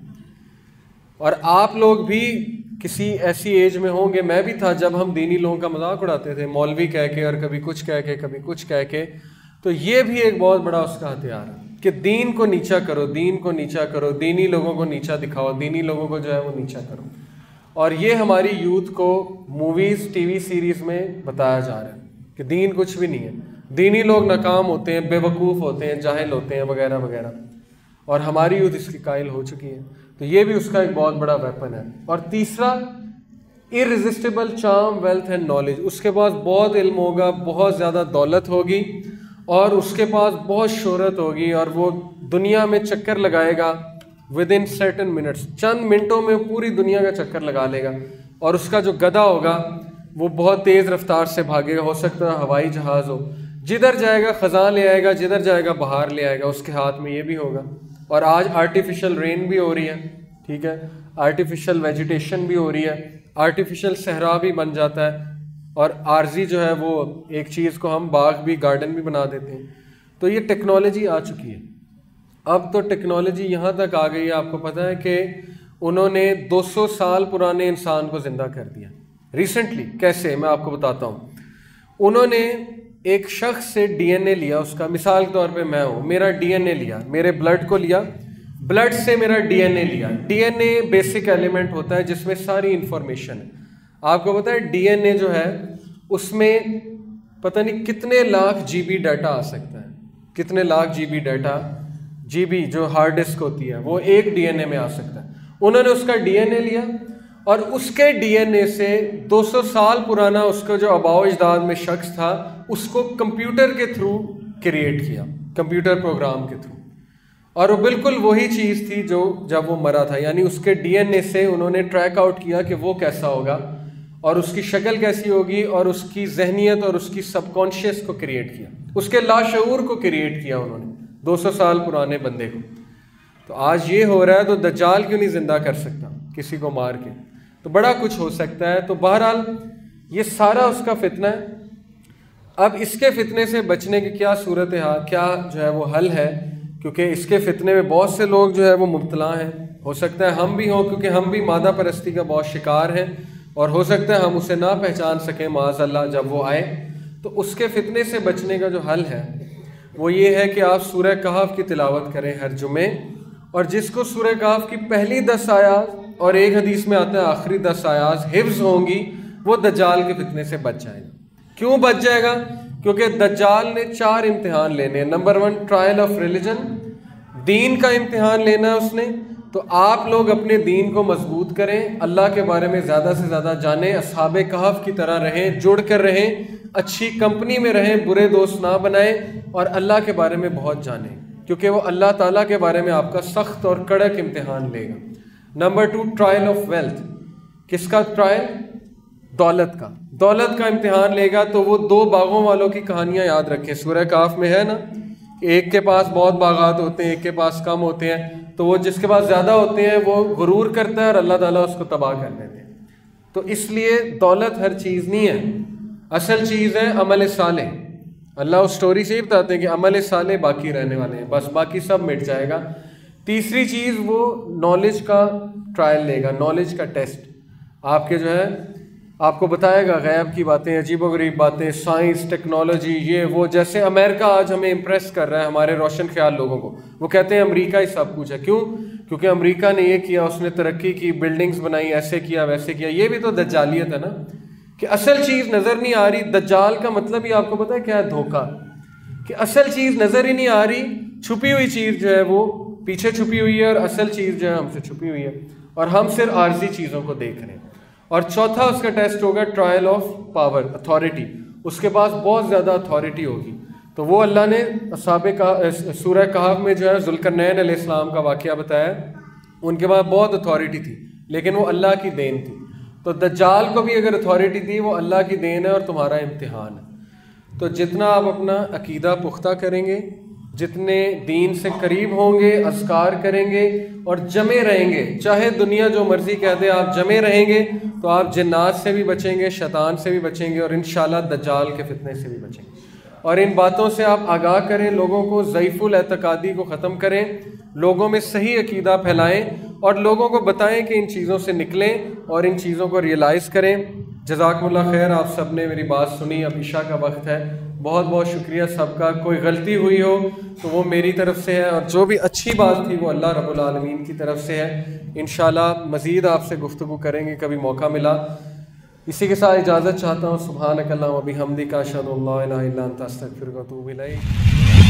اور آپ لوگ بھی کسی ایسی ایج میں ہوں گے، میں بھی تھا، جب ہم دینی لوگوں کا مذاق اڑاتے تھے، مولوی کہہ کے، اور کبھی کچھ کہہ کے، کبھی کچھ کہہ کے۔ تو یہ بھی ایک بہت بڑا اس کا ہتھیار ہے کہ دین کو نیچا کرو، دین کو نیچا کرو، دینی لوگوں کو نیچا دکھاؤ، دینی لوگوں کو جو ہے وہ نیچا کرو۔ اور یہ ہماری یوتھ کو موویز، ٹی وی سیریز میں بتایا جا رہا ہے کہ دین کچھ بھی نہیں ہے، دینی لوگ ناکام ہوتے ہیں، بے وقوف ہوتے ہیں، جاہل ہوتے ہیں، وغیرہ وغیرہ، اور ہماری یوتھ اس کی قائل ہو چکی ہے۔ تو یہ بھی اس کا ایک بہت بڑا ویپن ہے۔ اور تیسرا، irresistible charm, wealth and knowledge، اس کے پاس بہت علم ہوگا، بہت زیادہ دولت ہوگی، اور اس کے پاس بہت شہرت ہوگی، اور وہ دنیا میں چکر لگائے گا within certain minutes، چند منٹوں میں پوری دنیا کا چکر لگا لے گا، اور اس کا جو گدھا ہوگا وہ بہت تیز رفتار سے بھاگے گا، ہو سکتا ہے ہوائی جہاز ہو، جدھر جائے گا خزاں لے آئے گا، جدھر جائے گا بہار لے آئے گا، اس کے ہاتھ میں یہ بھی ہوگا۔ اور آج آرٹیفیشل رین بھی ہو رہی ہے، ٹھیک ہے، آرٹیفیشل ویجیٹیشن بھی ہو رہی ہے، آرٹیفیشل صحرا بھی بن جاتا ہے، اور عارضی جو ہے وہ ایک چیز کو ہم باغ بھی، گارڈن بھی بنا دیتے ہیں۔ تو یہ ٹیکنالوجی آ چکی ہے۔ اب تو ٹیکنالوجی یہاں تک آ گئی ہے، آپ کو پتہ ہے کہ انہوں نے 200 سال پرانے انسان کو زندہ کر دیا ریسنٹلی۔ کیسے، میں آپ کو بتاتا ہوں۔ انہوں نے ایک شخص سے ڈی این اے لیا، اس کا مثال کے طور پہ میں ہوں، میرا ڈی این اے لیا، میرے بلڈ کو لیا، بلڈ سے میرا ڈی این اے لیا۔ D N A basic element ہوتا ہے جس میں ساری انفارمیشن ہے۔ آپ کو پتہ ہے ڈی این اے جو ہے اس میں پتہ نہیں کتنے لاکھ جی بی ڈیٹا آ سکتا ہے، کتنے lakh G B data, G B جو ہارڈ ڈسک ہوتی ہے وہ ایک ڈی این اے میں آ سکتا ہے۔ انہوں نے اس کا ڈی این اے لیا، اور اس کے ڈی این اے سے 200 سال پرانا اس کا جو آباء و اجداد میں شخص تھا، اس کو کمپیوٹر کے تھرو کریٹ کیا، کمپیوٹر پروگرام کے تھرو، اور وہ بالکل وہی چیز تھی جو جب وہ مرا تھا۔ یعنی اس کے ڈی این اے سے انہوں نے ٹریک آؤٹ کیا کہ وہ کیسا ہوگا، اور اس کی شکل کیسی ہوگی، اور اس کی ذہنیت اور اس کی سب کانشیس کو کریٹ کیا، اس کے لاشعور کو کریٹ کیا انہوں نے 200 سال پرانے بندے کو۔ تو آج یہ ہو رہا ہے، تو دجال کیوں نہیں زندہ کر سکتا کسی کو مار کے؟ تو بڑا کچھ ہو سکتا ہے۔ تو بہرحال یہ سارا اس کا فتنہ ہے۔ اب اس کے فتنے سے بچنے کی کیا صورتحال، کیا جو ہے وہ حل ہے؟ کیونکہ اس کے فتنے میں بہت سے لوگ جو ہے وہ مبتلا ہیں، ہو سکتا ہے ہم بھی ہوں، کیونکہ ہم بھی مادہ پرستی کا بہت شکار ہیں، اور ہو سکتا ہے ہم اسے نہ پہچان سکیں معاذ اللہ جب وہ آئے۔ تو اس کے فتنے سے بچنے کا جو حل ہے وہ یہ ہے کہ آپ سورہ کہف کی تلاوت کریں ہر جمعے، اور جس کو سورہ کہف کی پہلی 10 آیات اور ایک حدیث میں آتا ہے آخری 10 آیات حفظ ہوں گی، وہ دجال کے فتنے سے بچ جائے گا۔ کیوں بچ جائے گا؟ کیونکہ دجال نے 4 امتحان لینے ہیں۔ نمبر 1 ٹرائل آف ریلیجن، دین کا امتحان لینا ہے اس نے۔ تو آپ لوگ اپنے دین کو مضبوط کریں، اللہ کے بارے میں زیادہ سے زیادہ جانیں، اصحاب کہف کی طرح رہیں، جڑ کر رہیں، اچھی کمپنی میں رہیں، برے دوست نہ بنائیں، اور اللہ کے بارے میں بہت جانیں، کیونکہ وہ اللہ تعالیٰ کے بارے میں آپ کا سخت اور کڑک امتحان لے گا۔ نمبر 2 ٹرائل آف ویلتھ، کس کا ٹرائل؟ دولت کا، دولت کا امتحان لے گا۔ تو وہ 2 باغوں والوں کی کہانیاں یاد رکھیں، سورہ کہف میں ہے نا، ایک کے پاس بہت باغات ہوتے ہیں، ایک کے پاس کم ہوتے ہیں، تو وہ جس کے پاس زیادہ ہوتے ہیں وہ غرور کرتا ہے اور اللہ تعالیٰ اس کو تباہ کر دیتے ہیں۔ تو اس لیے دولت ہر چیز نہیں ہے، اصل چیز ہے عمل صالح۔ اللہ اس سٹوری سے ہی بتاتے ہیں کہ عمل صالح باقی رہنے والے ہیں، بس باقی سب مٹ جائے گا۔ تیسری چیز وہ نالج کا ٹرائل لے گا، نالج کا ٹیسٹ، آپ کے جو ہے آپ کو بتائے گا غیب کی باتیں، عجیب و غریب باتیں، سائنس، ٹیکنالوجی، یہ وہ۔ جیسے امریکہ آج ہمیں امپریس کر رہا ہے، ہمارے روشن خیال لوگوں کو، وہ کہتے ہیں امریکہ ہی سب کچھ ہے۔ کیوں؟ کیونکہ امریکہ نے یہ کیا، اس نے ترقی کی، بلڈنگز بنائی، ایسے کیا ویسے کیا۔ یہ بھی تو دجالیت ہے نا، کہ اصل چیز نظر نہیں آ رہی۔ دجال کا مطلب ہی آپ کو پتہ ہے کیا ہے؟ دھوکہ، کہ اصل چیز نظر ہی نہیں آ رہی، छुपी हुई चीज़ जो है वो पीछे छुपी हुई है और असल चीज़ जो है हमसे छुपी हुई है, और हम सिर्फ आर्जी चीज़ों को देख रहे हैं। और चौथा उसका टेस्ट होगा ट्रायल ऑफ पावर, अथॉरिटी। उसके पास बहुत ज़्यादा अथॉरिटी होगी, तो वो अल्लाह ने सूरह कहफ में जो है ज़ुल्करनैन अलैहिस्सलाम का वाक़या बताया, उनके पास बहुत अथॉरिटी थी लेकिन वो अल्लाह की देन थी। तो दज्जाल को भी अगर अथॉरिटी दी, वो अल्लाह की देन है और तुम्हारा इम्तिहान है। तो जितना आप अपना अकीदा पुख्ता करेंगे, जितने दीन से करीब होंगे, अज़कार करेंगे और जमे रहेंगे, चाहे दुनिया जो मर्ज़ी कह दे, आप जमे रहेंगे तो आप जिन्नात से भी बचेंगे, शैतान से भी बचेंगे और इंशाअल्लाह दज्जाल के फितने से भी बचेंगे। और इन बातों से आप आगाह करें, लोगों को ज़ईफ़ुल एतकादी को ख़त्म करें, लोगों में सही अकीदा फैलाएं और लोगों को बताएं कि इन चीज़ों से निकलें और इन चीज़ों को रियलाइज़ करें। जज़ाकुमुल्लाह खैर, आप सब ने मेरी बात सुनी। अब इशा का वक्त है, बहुत बहुत शुक्रिया सबका। कोई गलती हुई हो तो वो मेरी तरफ से है और जो भी अच्छी बात थी वो अल्लाह रब्बुल आलमीन की तरफ से है। इंशाअल्लाह मज़ीद आपसे गुफ्तगू करेंगे कभी मौका मिला। इसी के साथ इजाज़त चाहता हूँ। सुब्हानक अल्लाहुम्मा व बिहम्दिका अशहदु अन ला इलाहा इल्ला अंता अस्तगफिरुका व अतूबु इलैक।